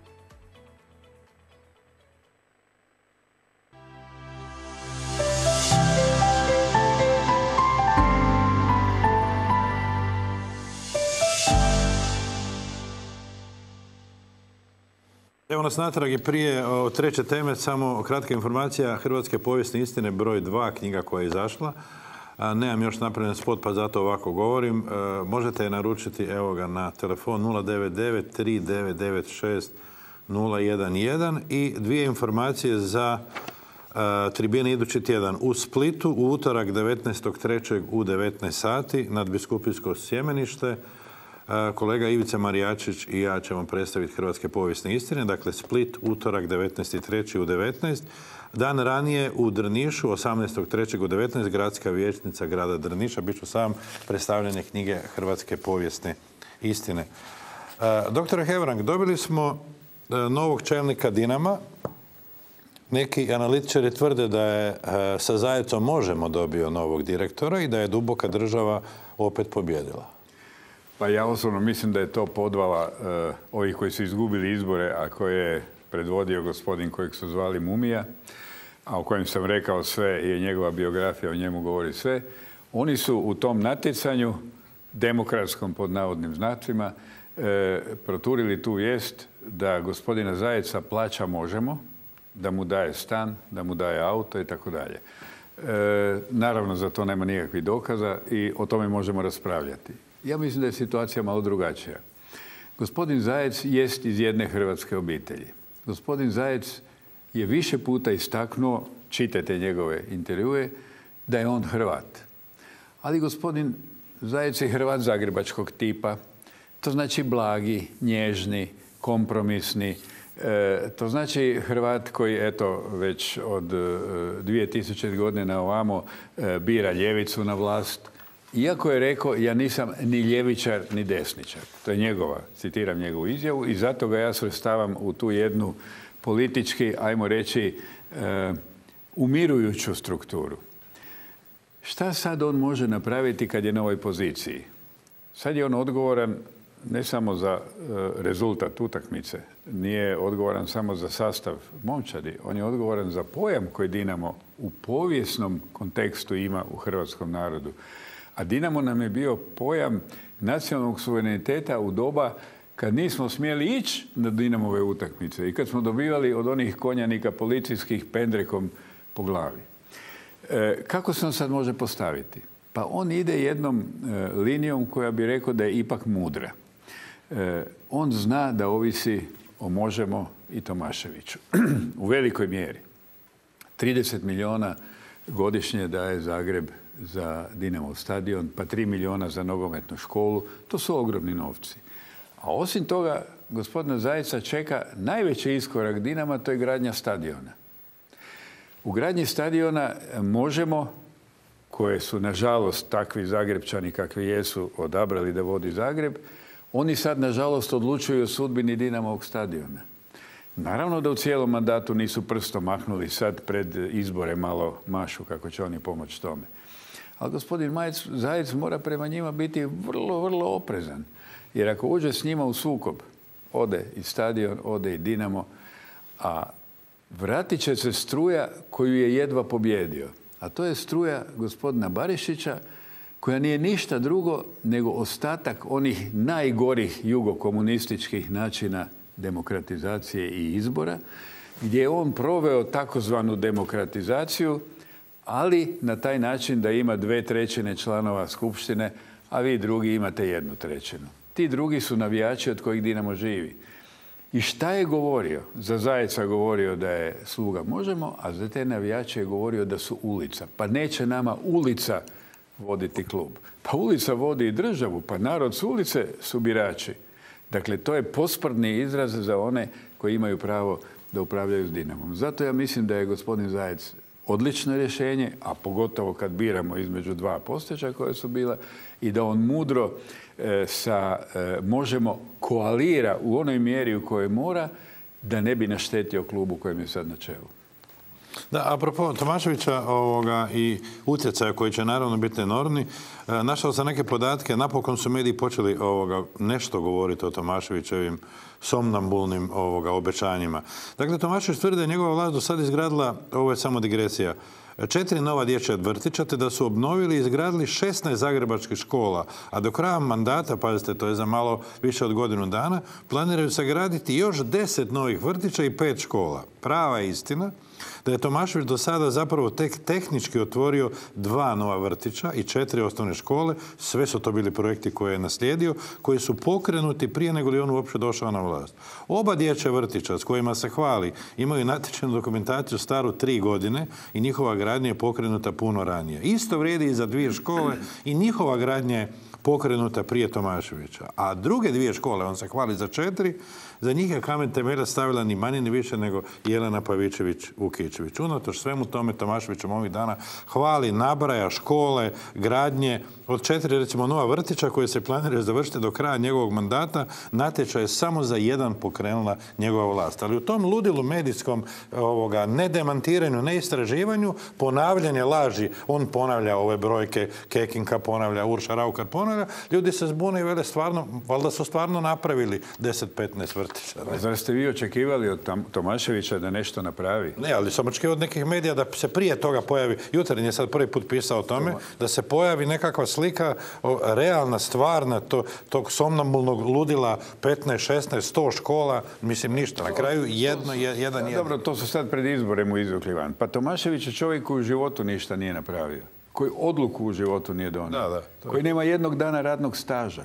Evo nas natrag i prije o treće teme, samo kratka informacija. Hrvatske povijesne istine, broj dva, knjiga koja je izašla. A, nemam još napravljen spot, pa zato ovako govorim. E, možete je naručiti, evo ga, na telefon nula devet devet tri devet devet šest nula jedan jedan i dvije informacije za e, tribine idući tjedan. U Splitu, u utorak devetnaestog trećeg u devetnaest sati, nadbiskupijsko sjemenište. Kolega Ivica Marijačić i ja ćemo predstaviti Hrvatske povijesne istine. Dakle, Split, utorak devetnaesti treći u devetnaest. Dan ranije u Drnišu, osamnaestog trećeg u devetnaest, gradska vijećnica grada Drniša. Biću sam predstavljanje knjige Hrvatske povijesne istine. Doktore Hebrang, dobili smo novog čelnika Dinama. Neki analitičari tvrde da je sa Zajecom Možemo dobio novog direktora i da je duboka država opet pobjedila. Pa ja osobno mislim da je to podvala uh, ovih koji su izgubili izbore, a koje je predvodio gospodin kojeg su zvali Mumija, a o kojem sam rekao sve i njegova biografija o njemu govori sve. Oni su u tom natjecanju, demokratskom pod navodnim znacima, uh, proturili tu vijest da gospodina Zajeca plaća Možemo, da mu daje stan, da mu daje auto i tako dalje. Naravno, za to nema nikakvih dokaza i o tome možemo raspravljati. Ja mislim da je situacija malo drugačija. Gospodin Zajec jest iz jedne hrvatske obitelji. Gospodin Zajec je više puta istaknuo, čitajte njegove intervjue, da je on Hrvat. Ali gospodin Zajec je Hrvat zagrebačkog tipa. To znači blagi, nježni, kompromisni. E, to znači Hrvat koji, eto, već od e, dvije tisuće godine na ovamo e, bira ljevicu na vlast. Iako je rekao, ja nisam ni ljevičar, ni desničar. To je njegova, citiram njegovu izjavu, i zato ga ja svrstavam u tu jednu politički, ajmo reći, e, umirujuću strukturu. Šta sad on može napraviti kad je na ovoj poziciji? Sad je on odgovoran ne samo za e, rezultat utakmice, nije odgovoran samo za sastav momčadi, on je odgovoran za pojam koji Dinamo u povijesnom kontekstu ima u hrvatskom narodu. A Dinamo nam je bio pojam nacionalnog suvereniteta u doba kad nismo smjeli ići na Dinamove utakmice i kad smo dobivali od onih konjanika policijskih pendrekom po glavi. E, kako se on sad može postaviti? Pa on ide jednom e, linijom koja bi rekao da je ipak mudra. E, on zna da ovisi o Možemo i Tomaševiću. U velikoj mjeri. trideset milijuna godišnje daje Zagreb za Dinamov stadion, pa tri milijuna za nogometnu školu. To su ogromni novci. A osim toga, gospodina Zajca čeka najveći iskorak Dinama, to je gradnja stadiona. U gradnji stadiona Možemo, koje su, nažalost, takvi Zagrebčani kakvi jesu odabrali da vodi Zagreb, oni sad, nažalost, odlučuju o sudbini Dinamovog stadiona. Naravno da u cijelom mandatu nisu prstom mahnuli, sad pred izbore malo mašu kako će oni pomoći tome. Ali gospodin Zajec mora prema njima biti vrlo, vrlo oprezan. Jer ako uđe s njima u sukob, ode i stadion, ode i Dinamo, a vratit će se struja koju je jedva pobjedio. A to je struja gospodina Barišića, koja nije ništa drugo nego ostatak onih najgorih jugokomunističkih načina demokratizacije i izbora, gdje je on proveo takozvanu demokratizaciju, ali na taj način da ima dve trećine članova skupštine, a vi drugi imate jednu trećinu. Ti drugi su navijači od kojih Dinamo živi. I šta je govorio? Za Zajeca govorio da je sluga Možemo, a za te navijače je govorio da su ulica. Pa neće nama ulica voditi klub. Pa ulica vodi i državu, pa narod s ulice su birači. Dakle, to je posprdni izraz za one koji imaju pravo da upravljaju s Dinamom. Zato ja mislim da je gospodin Zajec odlično rješenje, a pogotovo kad biramo između dva postojeća koja su bila, i da on mudro e, sa e, Možemo koalira u onoj mjeri u kojoj mora, da ne bi naštetio klubu kojem je sad na čelu. Da, apropo Tomaševića ovoga, i utjecaja koji će naravno biti enormni, e, našao sam neke podatke, napokon su mediji počeli ovoga, nešto govoriti o Tomaševićevim somnambulnim ovoga, obećanjima. Dakle, Tomašević tvrdi da je njegova vlast do sad izgradila, ovo je samo digresija, četiri nova dječja vrtića, te da su obnovili i izgradili šesnaest zagrebačkih škola, a do kraja mandata, pazite, to je za malo više od godinu dana, planiraju sagraditi još deset novih vrtića i pet škola. Prava je istina da je Tomašević do sada zapravo tek tehnički otvorio dva nova vrtića i četiri osnovne škole. Sve su to bili projekti koje je naslijedio, koji su pokrenuti prije nego li on uopće došao na vlast. Oba dječja vrtića s kojima se hvali imaju natječajnu dokumentaciju staru tri godine i njihova gradnja je pokrenuta puno ranije. Isto vrijedi i za dvije škole i njihova gradnja je pokrenuta prije Tomaševića. A druge dvije škole, on se hvali za četiri, za njih je kamen temeljac stavila ni manje ni više nego Jelena Pavičević-Vukičević. Unatoč svemu tome Tomaševićem ovih dana hvali, nabraja škole, gradnje. Od četiri, recimo, nova vrtića koje se planiraju završiti do kraja njegovog mandata, natječaj je samo za jedan pokrenula njegova vlast. Ali u tom ludilu medijskom ovoga, ne demantiranju, ne istraživanju, ponavljanje laži, on ponavlja ove brojke, Kekinka ponavlja, Urša Raukar ponavlja, ljudi se zbune i vele stvarno, valjda su stvarno napravili deset petnaest vrtića. A zar ste vi očekivali od Tomaševića da nešto napravi? Ne, ali sam očekivao od nekih medija da se prije toga pojavi, Jutarnji je sad prvi put pisao o tome, da se pojavi nekakva slika, realna, stvarna, to, tog somnambulnog ludila, petnaest, šesnaest, sto škola, mislim ništa. Na kraju jedno, jedan, jedan. Dobro, to su sad pred izborem u izvukli van. Pa Tomašević je čovjek koji u životu ništa nije napravio. Koji odluku u životu nije donio. Da, da, koji nema jednog dana radnog staža.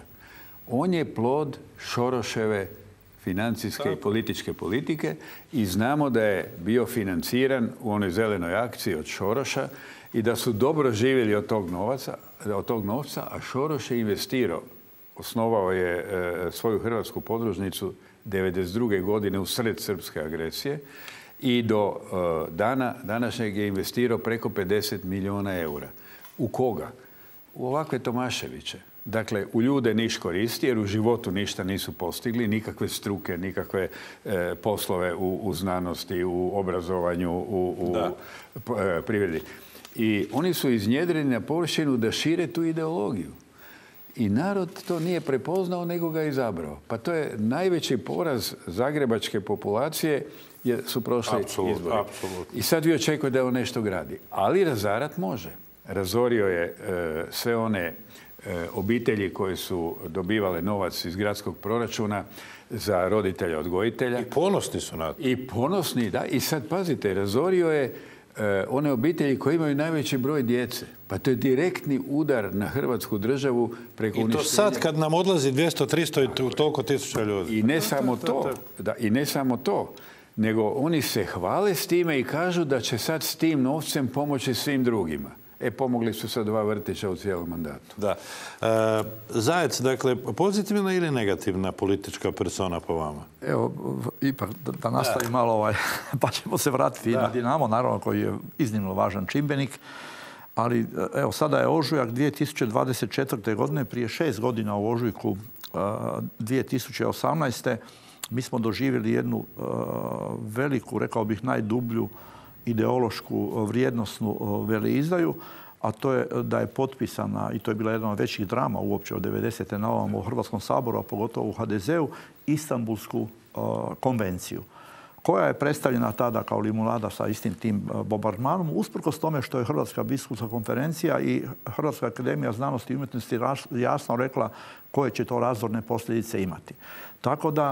On je plod Šoroševe financijske i političke politike i znamo da je bio financiran u onoj zelenoj akciji od Šoroša i da su dobro živjeli od tog novaca, od tog novca, a Šoroš je investirao. Osnovao je e, svoju hrvatsku podružnicu devedeset druge godine u sred srpske agresije i do e, dana današnjeg je investirao preko pedeset milijuna eura. U koga? U ovakve Tomaševiće. Dakle, u ljude niš koristi, jer u životu ništa nisu postigli, nikakve struke, nikakve e, poslove u, u znanosti, u obrazovanju, u, u e, privredi. I oni su iznjedreni na površinu da šire tu ideologiju. I narod to nije prepoznao, nego ga izabrao. Pa to je najveći poraz zagrebačke populacije jer su prošli Apsolut, izbori. apsolutno. I sad vi očekujete da on nešto gradi. Ali razarat može. Razorio je e, sve one e, obitelji koje su dobivale novac iz gradskog proračuna za roditelja odgojitelja. I ponosni su na to. I ponosni, da. I sad pazite, razorio je e, one obitelji koje imaju najveći broj djece. Pa to je direktni udar na Hrvatsku državu preko uništenja. I to sad kad nam odlazi dvjesto tristo i toliko tisuća ljudi. I ne samo to, da, i ne samo to, nego oni se hvale s time i kažu da će sad s tim novcem pomoći svim drugima. E, pomogli su sa dva vrtića u cijelom mandatu. Da. E, Zajec, dakle, pozitivna ili negativna politička persona po vama? Evo, ipak da, da nastavi malo ovaj, pa ćemo se vratiti da. na Dinamo, naravno, koji je iznimno važan čimbenik. Ali, evo, sada je ožujak dvije tisuće dvadeset četvrte. godine, prije šest godina u ožujku uh, dvije tisuće osamnaeste. mi smo doživjeli jednu uh, veliku, rekao bih, najdublju ideološku, vrijednosnu veleizdaju, a to je da je potpisana, i to je bila jedna od većih drama uopće od devedesete na ovom u Hrvatskom saboru, a pogotovo u ha de zeu, Istanbulsku uh, konvenciju. koja je predstavljena tada kao limunada sa istim tim bombardmanom, usprkos tome što je Hrvatska biskupska konferencija i Hrvatska akademija znanosti i umjetnosti jasno rekla koje će to razorne posljedice imati. Tako da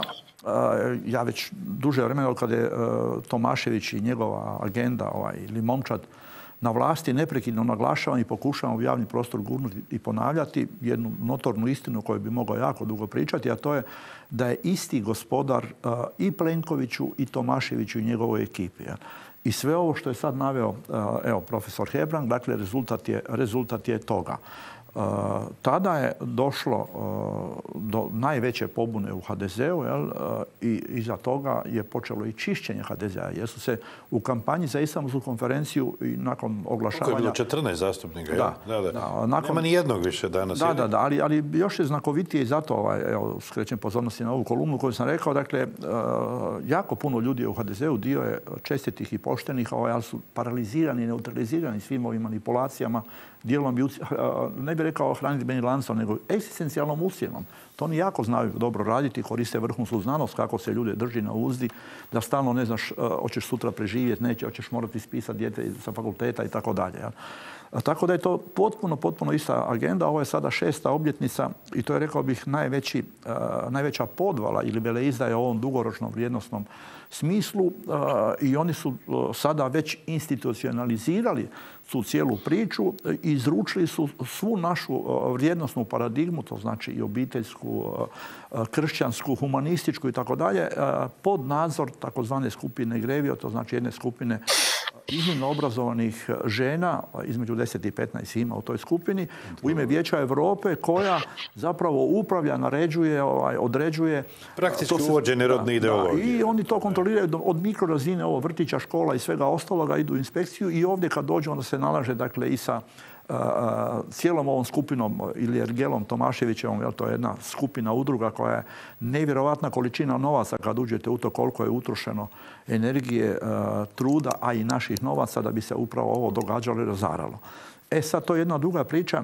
ja već duže vremena kada je Tomašević i njegova agenda ovaj, ili momčad na vlasti neprekidno naglašavam i pokušavam u javni prostor gurnuti i ponavljati jednu notornu istinu koju bi mogao jako dugo pričati, a to je da je isti gospodar uh, i Plenkoviću i Tomaševiću i njegovoj ekipi. Ja. I sve ovo što je sad naveo uh, evo, profesor Hebrang, dakle rezultat je, rezultat je toga. Uh, tada je došlo uh, do najveće pobune u ha de zeu uh, i iza toga je počelo i čišćenje ha de zea. Jer su se u kampanji za Istanbulsku konferenciju i nakon oglašavanja... Koliko je bilo četrnaest zastupnika? Da. Da, da. da nakon... Nema ni jednog više danas. Da, da, da, ali, ali još je znakovitije i zato ovaj, evo, skrećem pozornosti na ovu kolumnu koju sam rekao. Dakle, uh, jako puno ljudi je u ha de zeu, dio je čestitih i poštenih, ovaj, ali su paralizirani i neutralizirani svim ovim manipulacijama, dijelom bi, ne bih rekao hranidbenim lancom, nego egzistencijalnom usjenom. To oni jako znaju dobro raditi, koriste vrhunsku znanost kako se ljude drži na uzdi, da stalno ne znaš hoćeš sutra preživjeti, neće, hoćeš morati ispisati dijete sa fakulteta i tako dalje. Tako da je to potpuno, potpuno ista agenda. Ovo je sada šesta obljetnica i to je, rekao bih, najveći, najveća podvala ili veleizdaja u ovom dugoročnom vrijednosnom smislu i oni su sada već institucionalizirali tu cijelu priču i izručili su svu našu vrijednosnu paradigmu, to znači i obiteljsku, kršćansku, humanističku i tako dalje, pod nadzor takozvane skupine Grevio, to znači jedne skupine iznimno obrazovanih žena, između deset i petnaest ima u toj skupini, u ime Vijeća Europe, koja zapravo upravlja, naređuje, ovaj, određuje... Praktički uvođenje rodne ideologije. I oni to kontroliraju od mikrorazine, ovo vrtića, škola i svega ostaloga, idu u inspekciju i ovdje kad dođu onda se nalaže dakle i sa Uh, cijelom ovom skupinom ili Ergelom Tomaševićevom, jel, to je jedna skupina udruga koja je nevjerovatna količina novaca kad uđete u to koliko je utrošeno energije, uh, truda, a i naših novaca da bi se upravo ovo događalo i razaralo. E sad, to je jedna druga priča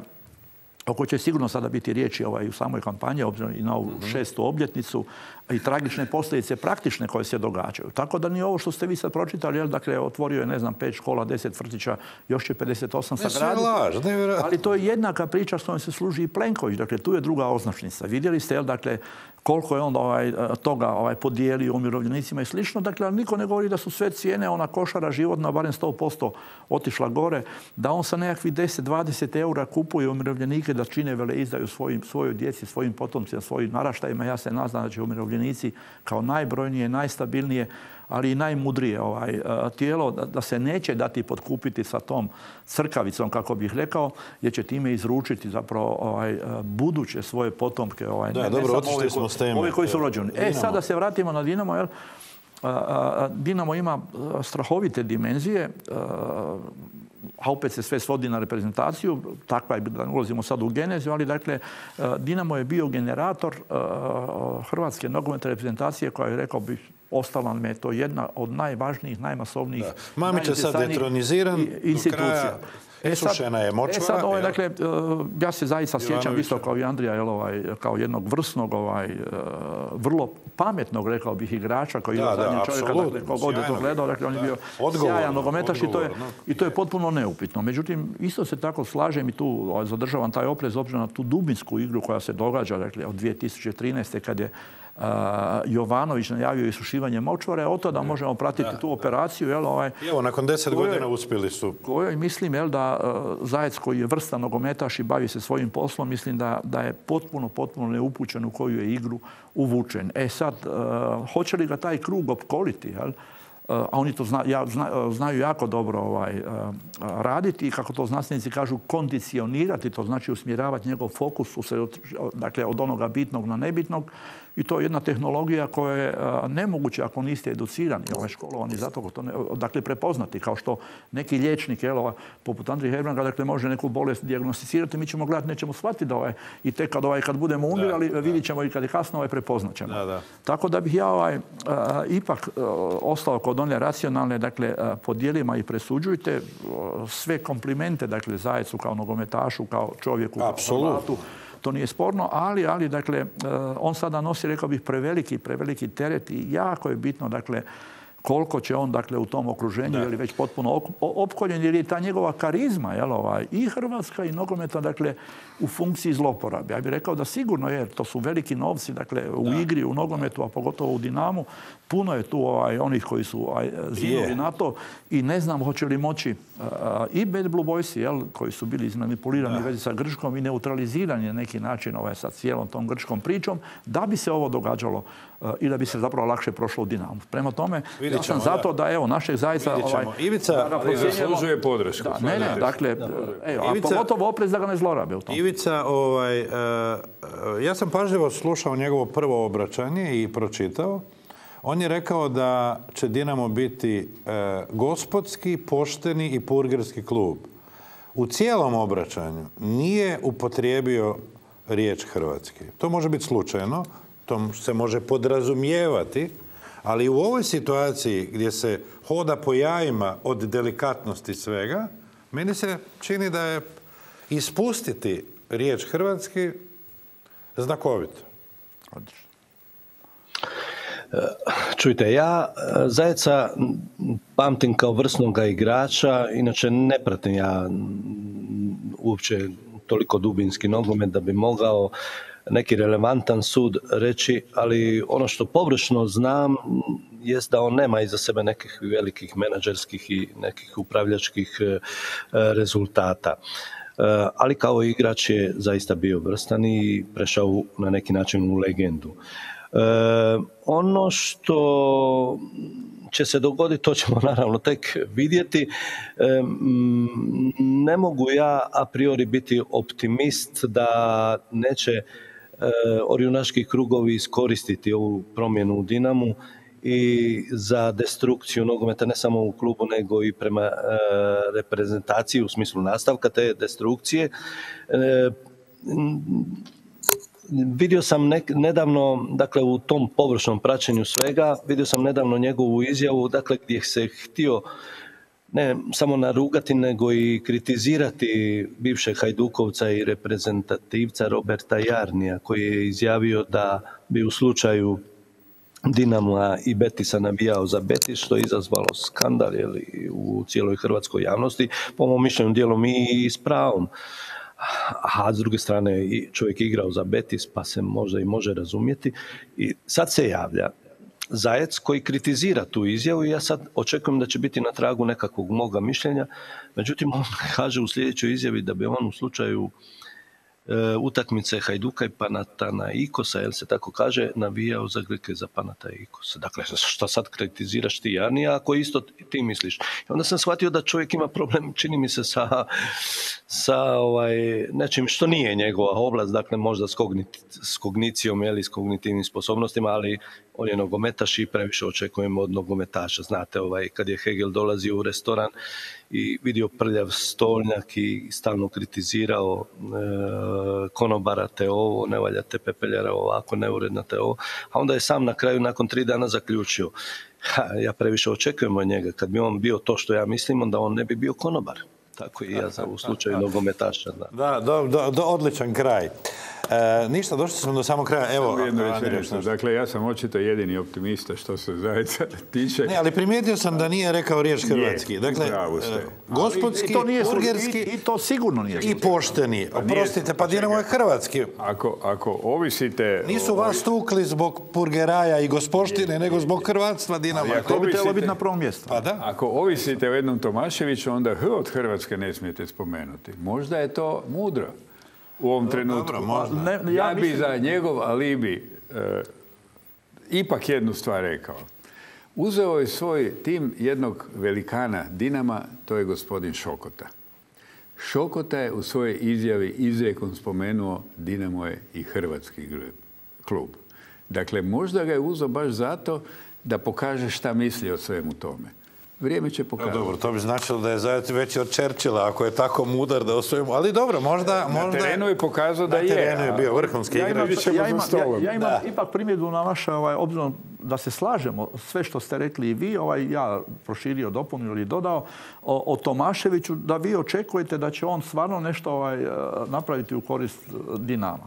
o kojoj će sigurno sada biti riječi ovaj, u samoj kampanji, obzirom i na ovu šestu obljetnicu i tragične posljedice praktične koje se događaju. Tako da ni ovo što ste vi sad pročitali, jel, dakle, otvorio je, ne znam, pet škola, deset vrtića, još će pedeset osam sagraditi. Ali to je jednaka priča s kojom se služi i Plenković. Dakle, tu je druga označnica. Vidjeli ste, jel, dakle, koliko je onda ovaj, toga ovaj, podijelio umirovljenicima i slično. Dakle, niko ne govori da su sve cijene, ona košara životna, barem sto posto otišla gore, da on sa nekakvih deset do dvadeset eura kupuje umirovljenike da čine veleizdaju svojim, svojoj djeci, svojim potomcima, svojim naraštajima. Ja se nadam da će umirovljenici kao najbrojnije, najstabilnije, ali i najmudrije ovaj, tijelo, da, da se neće dati potkupiti sa tom crkavicom, kako bih rekao, jer će time izručiti zapravo ovaj, buduće svoje potomke. Ovaj, da, ne, dobro, ne otišli smo s teme. Ovi koji su rođeni. E, sada se vratimo na Dinamo, jel? Dinamo ima strahovite dimenzije, a opet se sve svodi na reprezentaciju, takva je, da ulazimo sad u genezu, ali dakle, Dinamo je bio generator hrvatske nogometne reprezentacije koja je, rekao bih, ostala nam je to jedna od najvažnijih, najmasovnijih, Mamić sad detroniziran, institucija. Isušena je močvara. E sad, ovaj, dakle, ja se zaista sjećam isto kao i Andrija, jel, ovaj, kao jednog vrsnog, ovaj, vrlo pametnog, rekao bih, igrača koji je zadnji čovjeka, dakle, kogod je to gledao, dakle, on je bio sjajan nogometaš i to je, i to je potpuno neupitno. Međutim, isto se tako slažem i tu ovaj, zadržavam taj oprez obzirom na tu dubinsku igru koja se događa, dakle, od dvije tisuće trinaeste kad je Uh, Jovanović najavio isušivanje močvare, od tada možemo pratiti da, tu operaciju. Jel, ovaj, evo, nakon deset koje, godina uspjeli su. Kojoj mislim, jel, da uh, Zajec koji je vrstan nogometaš i bavi se svojim poslom, mislim da, da je potpuno, potpuno neupućen u koju je igru uvučen. E sad, uh, hoće li ga taj krug opkoliti, jel? a oni to zna, ja, zna, znaju jako dobro ovaj, raditi i kako to znanstvenici kažu kondicionirati, to znači usmjeravati njegov fokus dakle, od onoga bitnog na nebitnog. I to je jedna tehnologija koja je nemoguće ako niste educirani, ovaj, školovani zato to ne, dakle, prepoznati. Kao što neki liječnik, jel, poput Andrije Hebranga, dakle, može neku bolest dijagnosticirati, mi ćemo gledati, nećemo shvatiti da ovaj, i tek kad, ovaj, kad budemo umirali, da, vidit ćemo da. I kad je kasno, ovaj, prepoznat ćemo. Da, da. Tako da bih ja ovaj, a, ipak a, ostao kod one racionalne, dakle, a, podijelima i presuđujte a, sve komplimente, dakle, Zajecu kao nogometašu, kao čovjeku, apsolutno. Kao Hrvatu. To nije sporno, ali, ali dakle, on sada nosi, rekao bih, preveliki, preveliki teret i jako je bitno, dakle, koliko će on dakle u tom okruženju je li već potpuno opkoljen, jer je ta njegova karizma, jel, ovaj, i Hrvatska i nogometa, dakle, u funkciji zloporabe. Ja bih rekao da sigurno je, to su veliki novci, dakle, u da. igri, u nogometu, a pogotovo u Dinamu. Puno je tu ovaj, onih koji su ovaj, zinuli na to i ne znam hoće li moći uh, i Bad Blue Boysi, jel, koji su bili izmanipulirani u vezi sa Grčkom i neutralizirani na neki način ovaj, sa cijelom tom grčkom pričom, da bi se ovo događalo uh, i da bi se zapravo lakše prošlo u Dinamu. Prema tome, Vidjet ja sam ćemo, zato da, evo, našeg Zajca... Ovaj, Ivica, ali zaslužuje podršku. Da, ne, ne, dakle, da. Evo, Ivica, a pogotovo oprez da ga ne zlorabe u tom. Ivica, ovaj, uh, ja sam pažljivo slušao njegovo prvo obraćanje i pročitao. On je rekao da će Dinamo biti e, gospodski, pošteni i purgerski klub. U cijelom obraćanju nije upotrijebio riječ hrvatski. To može biti slučajno, to se može podrazumijevati, ali u ovoj situaciji gdje se hoda po jajima od delikatnosti svega, meni se čini da je ispustiti riječ hrvatski znakovito. Odlično. Čujte, ja Zajeca pamtim kao vrsnog igrača, inače ne pratim ja uopće toliko dubinski nogomet da bi mogao neki relevantan sud reći, ali ono što površno znam jest da on nema iza sebe nekih velikih menadžerskih i nekih upravljačkih rezultata. Ali kao igrač je zaista bio vrstan i prešao na neki način u legendu. E, ono što će se dogoditi, to ćemo naravno tek vidjeti. E, ne mogu ja a priori biti optimist da neće e, orjunaški krugovi iskoristiti ovu promjenu u Dinamu i za destrukciju nogometa ne samo u klubu nego i prema e, reprezentaciji u smislu nastavka te destrukcije. E, Vidio sam nek, nedavno, dakle u tom površnom praćenju svega, vidio sam nedavno njegovu izjavu, dakle gdje se htio ne samo narugati, nego i kritizirati bivšeg Hajdukovca i reprezentativca Roberta Jarnija, koji je izjavio da bi u slučaju Dinama i Betisa navijao za Betis, što je izazvalo skandal jeli, u cijeloj hrvatskoj javnosti, po mom mišljenju dijelom i s pravom. A s druge strane čovjek je igrao za Betis, pa se možda i može razumjeti. I sad se javlja Zajec koji kritizira tu izjavu i ja sad očekujem da će biti na tragu nekakvog moga mišljenja. Međutim, on kaže u sljedećoj izjavi da bi on u slučaju e, utakmice Hajduka i Panathinaikosa, jel se tako kaže, navijao za Grke za Panathinaikosa. Dakle, što sad kritiziraš ti, Jarnija, ako isto ti misliš? I onda sam shvatio da čovjek ima problem, čini mi se, sa, sa ovaj, nečim što nije njegova oblast, dakle možda s, kognit, s kognicijom ili s kognitivnim sposobnostima, ali on je nogometaš i previše očekujemo od nogometaša. Znate, ovaj, kad je Hegel dolazio u restoran i vidio prljav stolnjak i stalno kritizirao e, konobara te ovo, ne valja te pepeljara ovako, neuredna te ovo, a onda je sam na kraju nakon tri dana zaključio, ha, ja previše očekujem od njega, kad bi on bio to što ja mislim, onda on ne bi bio konobar. Tako i ja za u slučaju nogometaša. Da, da do, do, do, odličan kraj. E, ništa, došli smo do samog kraja. Evo, a, dakle, ja sam očito jedini optimista što se Zajca tiče. Ne, ali primijetio sam da nije rekao riječ hrvatski. Dakle, gospodski, burgerski i, i to sigurno nije. I pošteni. Oprostite, pa Dinamo je hrvatski. Ako, ako ovisite... Nisu vas tukli zbog purgeraja i gospoštine, nego zbog hrvatstva Dinama. To bi trebalo biti na prvom mjestu. Pa da. Ako ovisite o jednom Tomaševiću, onda H od Hrvatske ne smijete spomenuti. Možda je to mudro u ovom trenutku. Dobro, ne, ja, ja bi za njegov alibi e, ipak jednu stvar rekao. Uzeo je svoj tim jednog velikana Dinama, to je gospodin Šokota. Šokota je u svojoj izjavi izrijekom spomenuo Dinamo je i hrvatski klub. Dakle, možda ga je uzeo baš zato da pokaže šta misli o svemu tome. Vrijeme će pokazati. Dobro, to bi značilo da je Zajec veći od Churchilla, ako je tako mudar da osvojimo. Ali dobro, možda... Na možda... terenu je pokazao da je. Na terenu je bio vrhunski ja igrač. Ja, ja imam, ja, ja imam ipak primjedbu na vaše, ovaj, obzirom da se slažemo sve što ste rekli i vi, ovaj, ja proširio, dopunio ili dodao, o, o Tomaševiću, da vi očekujete da će on stvarno nešto ovaj, napraviti u korist Dinama.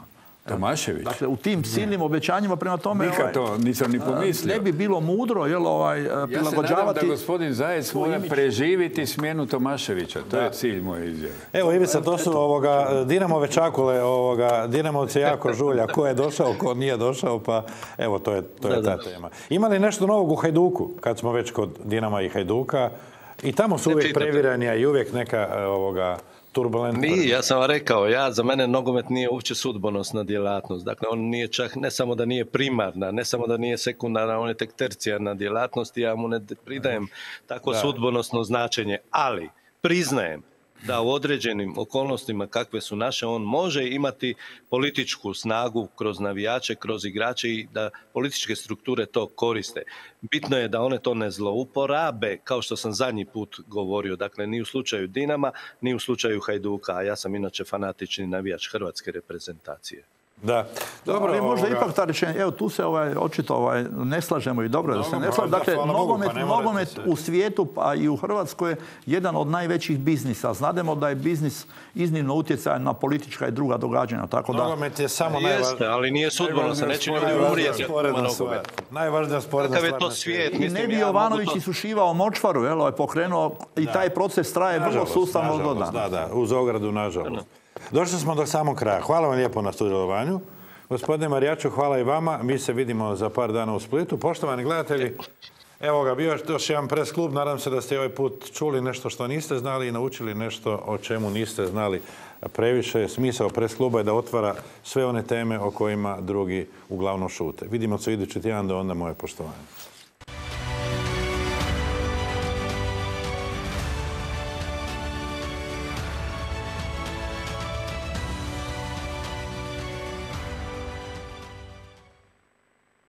Tomašević? Dakle, u tim silnim obećanjima prema tome... Nikad to nisam ni pomislio. Ne bi bilo mudro, jel, ovaj, prilagođavati... Ja se nadam da gospodin Zajec mora preživiti smjenu Tomaševića. To je cilj moje izjave. Evo, Ivica, to su ovoga, Dinamove čakule, ovoga, Dinamovci jako žulja. Ko je došao, ko nije došao, pa evo, to je, to je ta tema. Ima li nešto novog u Hajduku, kad smo već kod Dinama i Hajduka? I tamo su uvijek previranja i uvijek neka ovoga... Nije, ja sam vam rekao, ja, za mene nogomet nije uopće sudbonosna djelatnost. Dakle, on nije čak, ne samo da nije primarna, ne samo da nije sekundarna, on je tek tercijarna djelatnost i ja mu ne pridajem tako da. Sudbonosno značenje. Ali, priznajem da u određenim okolnostima kakve su naše, on može imati političku snagu kroz navijače, kroz igrače i da političke strukture to koriste. Bitno je da one to ne zlouporabe, kao što sam zadnji put govorio, dakle ni u slučaju Dinama, ni u slučaju Hajduka, a ja sam inače fanatični navijač hrvatske reprezentacije. Da. Dobro, ali možda ovoga... ipak ta rečenja, evo tu se ovaj, očito ovaj, ne slažemo i dobro je da se ne slažemo. Dakle, nogomet, pa nogomet se... u svijetu pa i u Hrvatskoj je jedan od najvećih biznisa. Znademo da je biznis iznimno utjecajan na politička i druga događanja. Tako da... Nogomet je samo najvažnije. Jeste, ali nije sudbono, se neće ljudi umrijeti. Najvažnija sporedna stvar. Kakav je to svijet? I ne bi Jovanović to... isušivao močvaru, jel, je pokrenuo i taj proces traje vrlo sustavno do dana. Da, da, uz ogradu, nažalost. Došli smo do samog kraja. Hvala vam lijepo na sudjelovanju. Gospodine Marijaču, hvala i vama. Mi se vidimo za par dana u Splitu. Poštovani gledatelji, evo ga, bio je još jedan pres klub. Nadam se da ste ovaj put čuli nešto što niste znali i naučili nešto o čemu niste znali previše. Smisao pres kluba je da otvara sve one teme o kojima drugi uglavnom šute. Vidimo se idući tjedan, do onda moje poštovanje.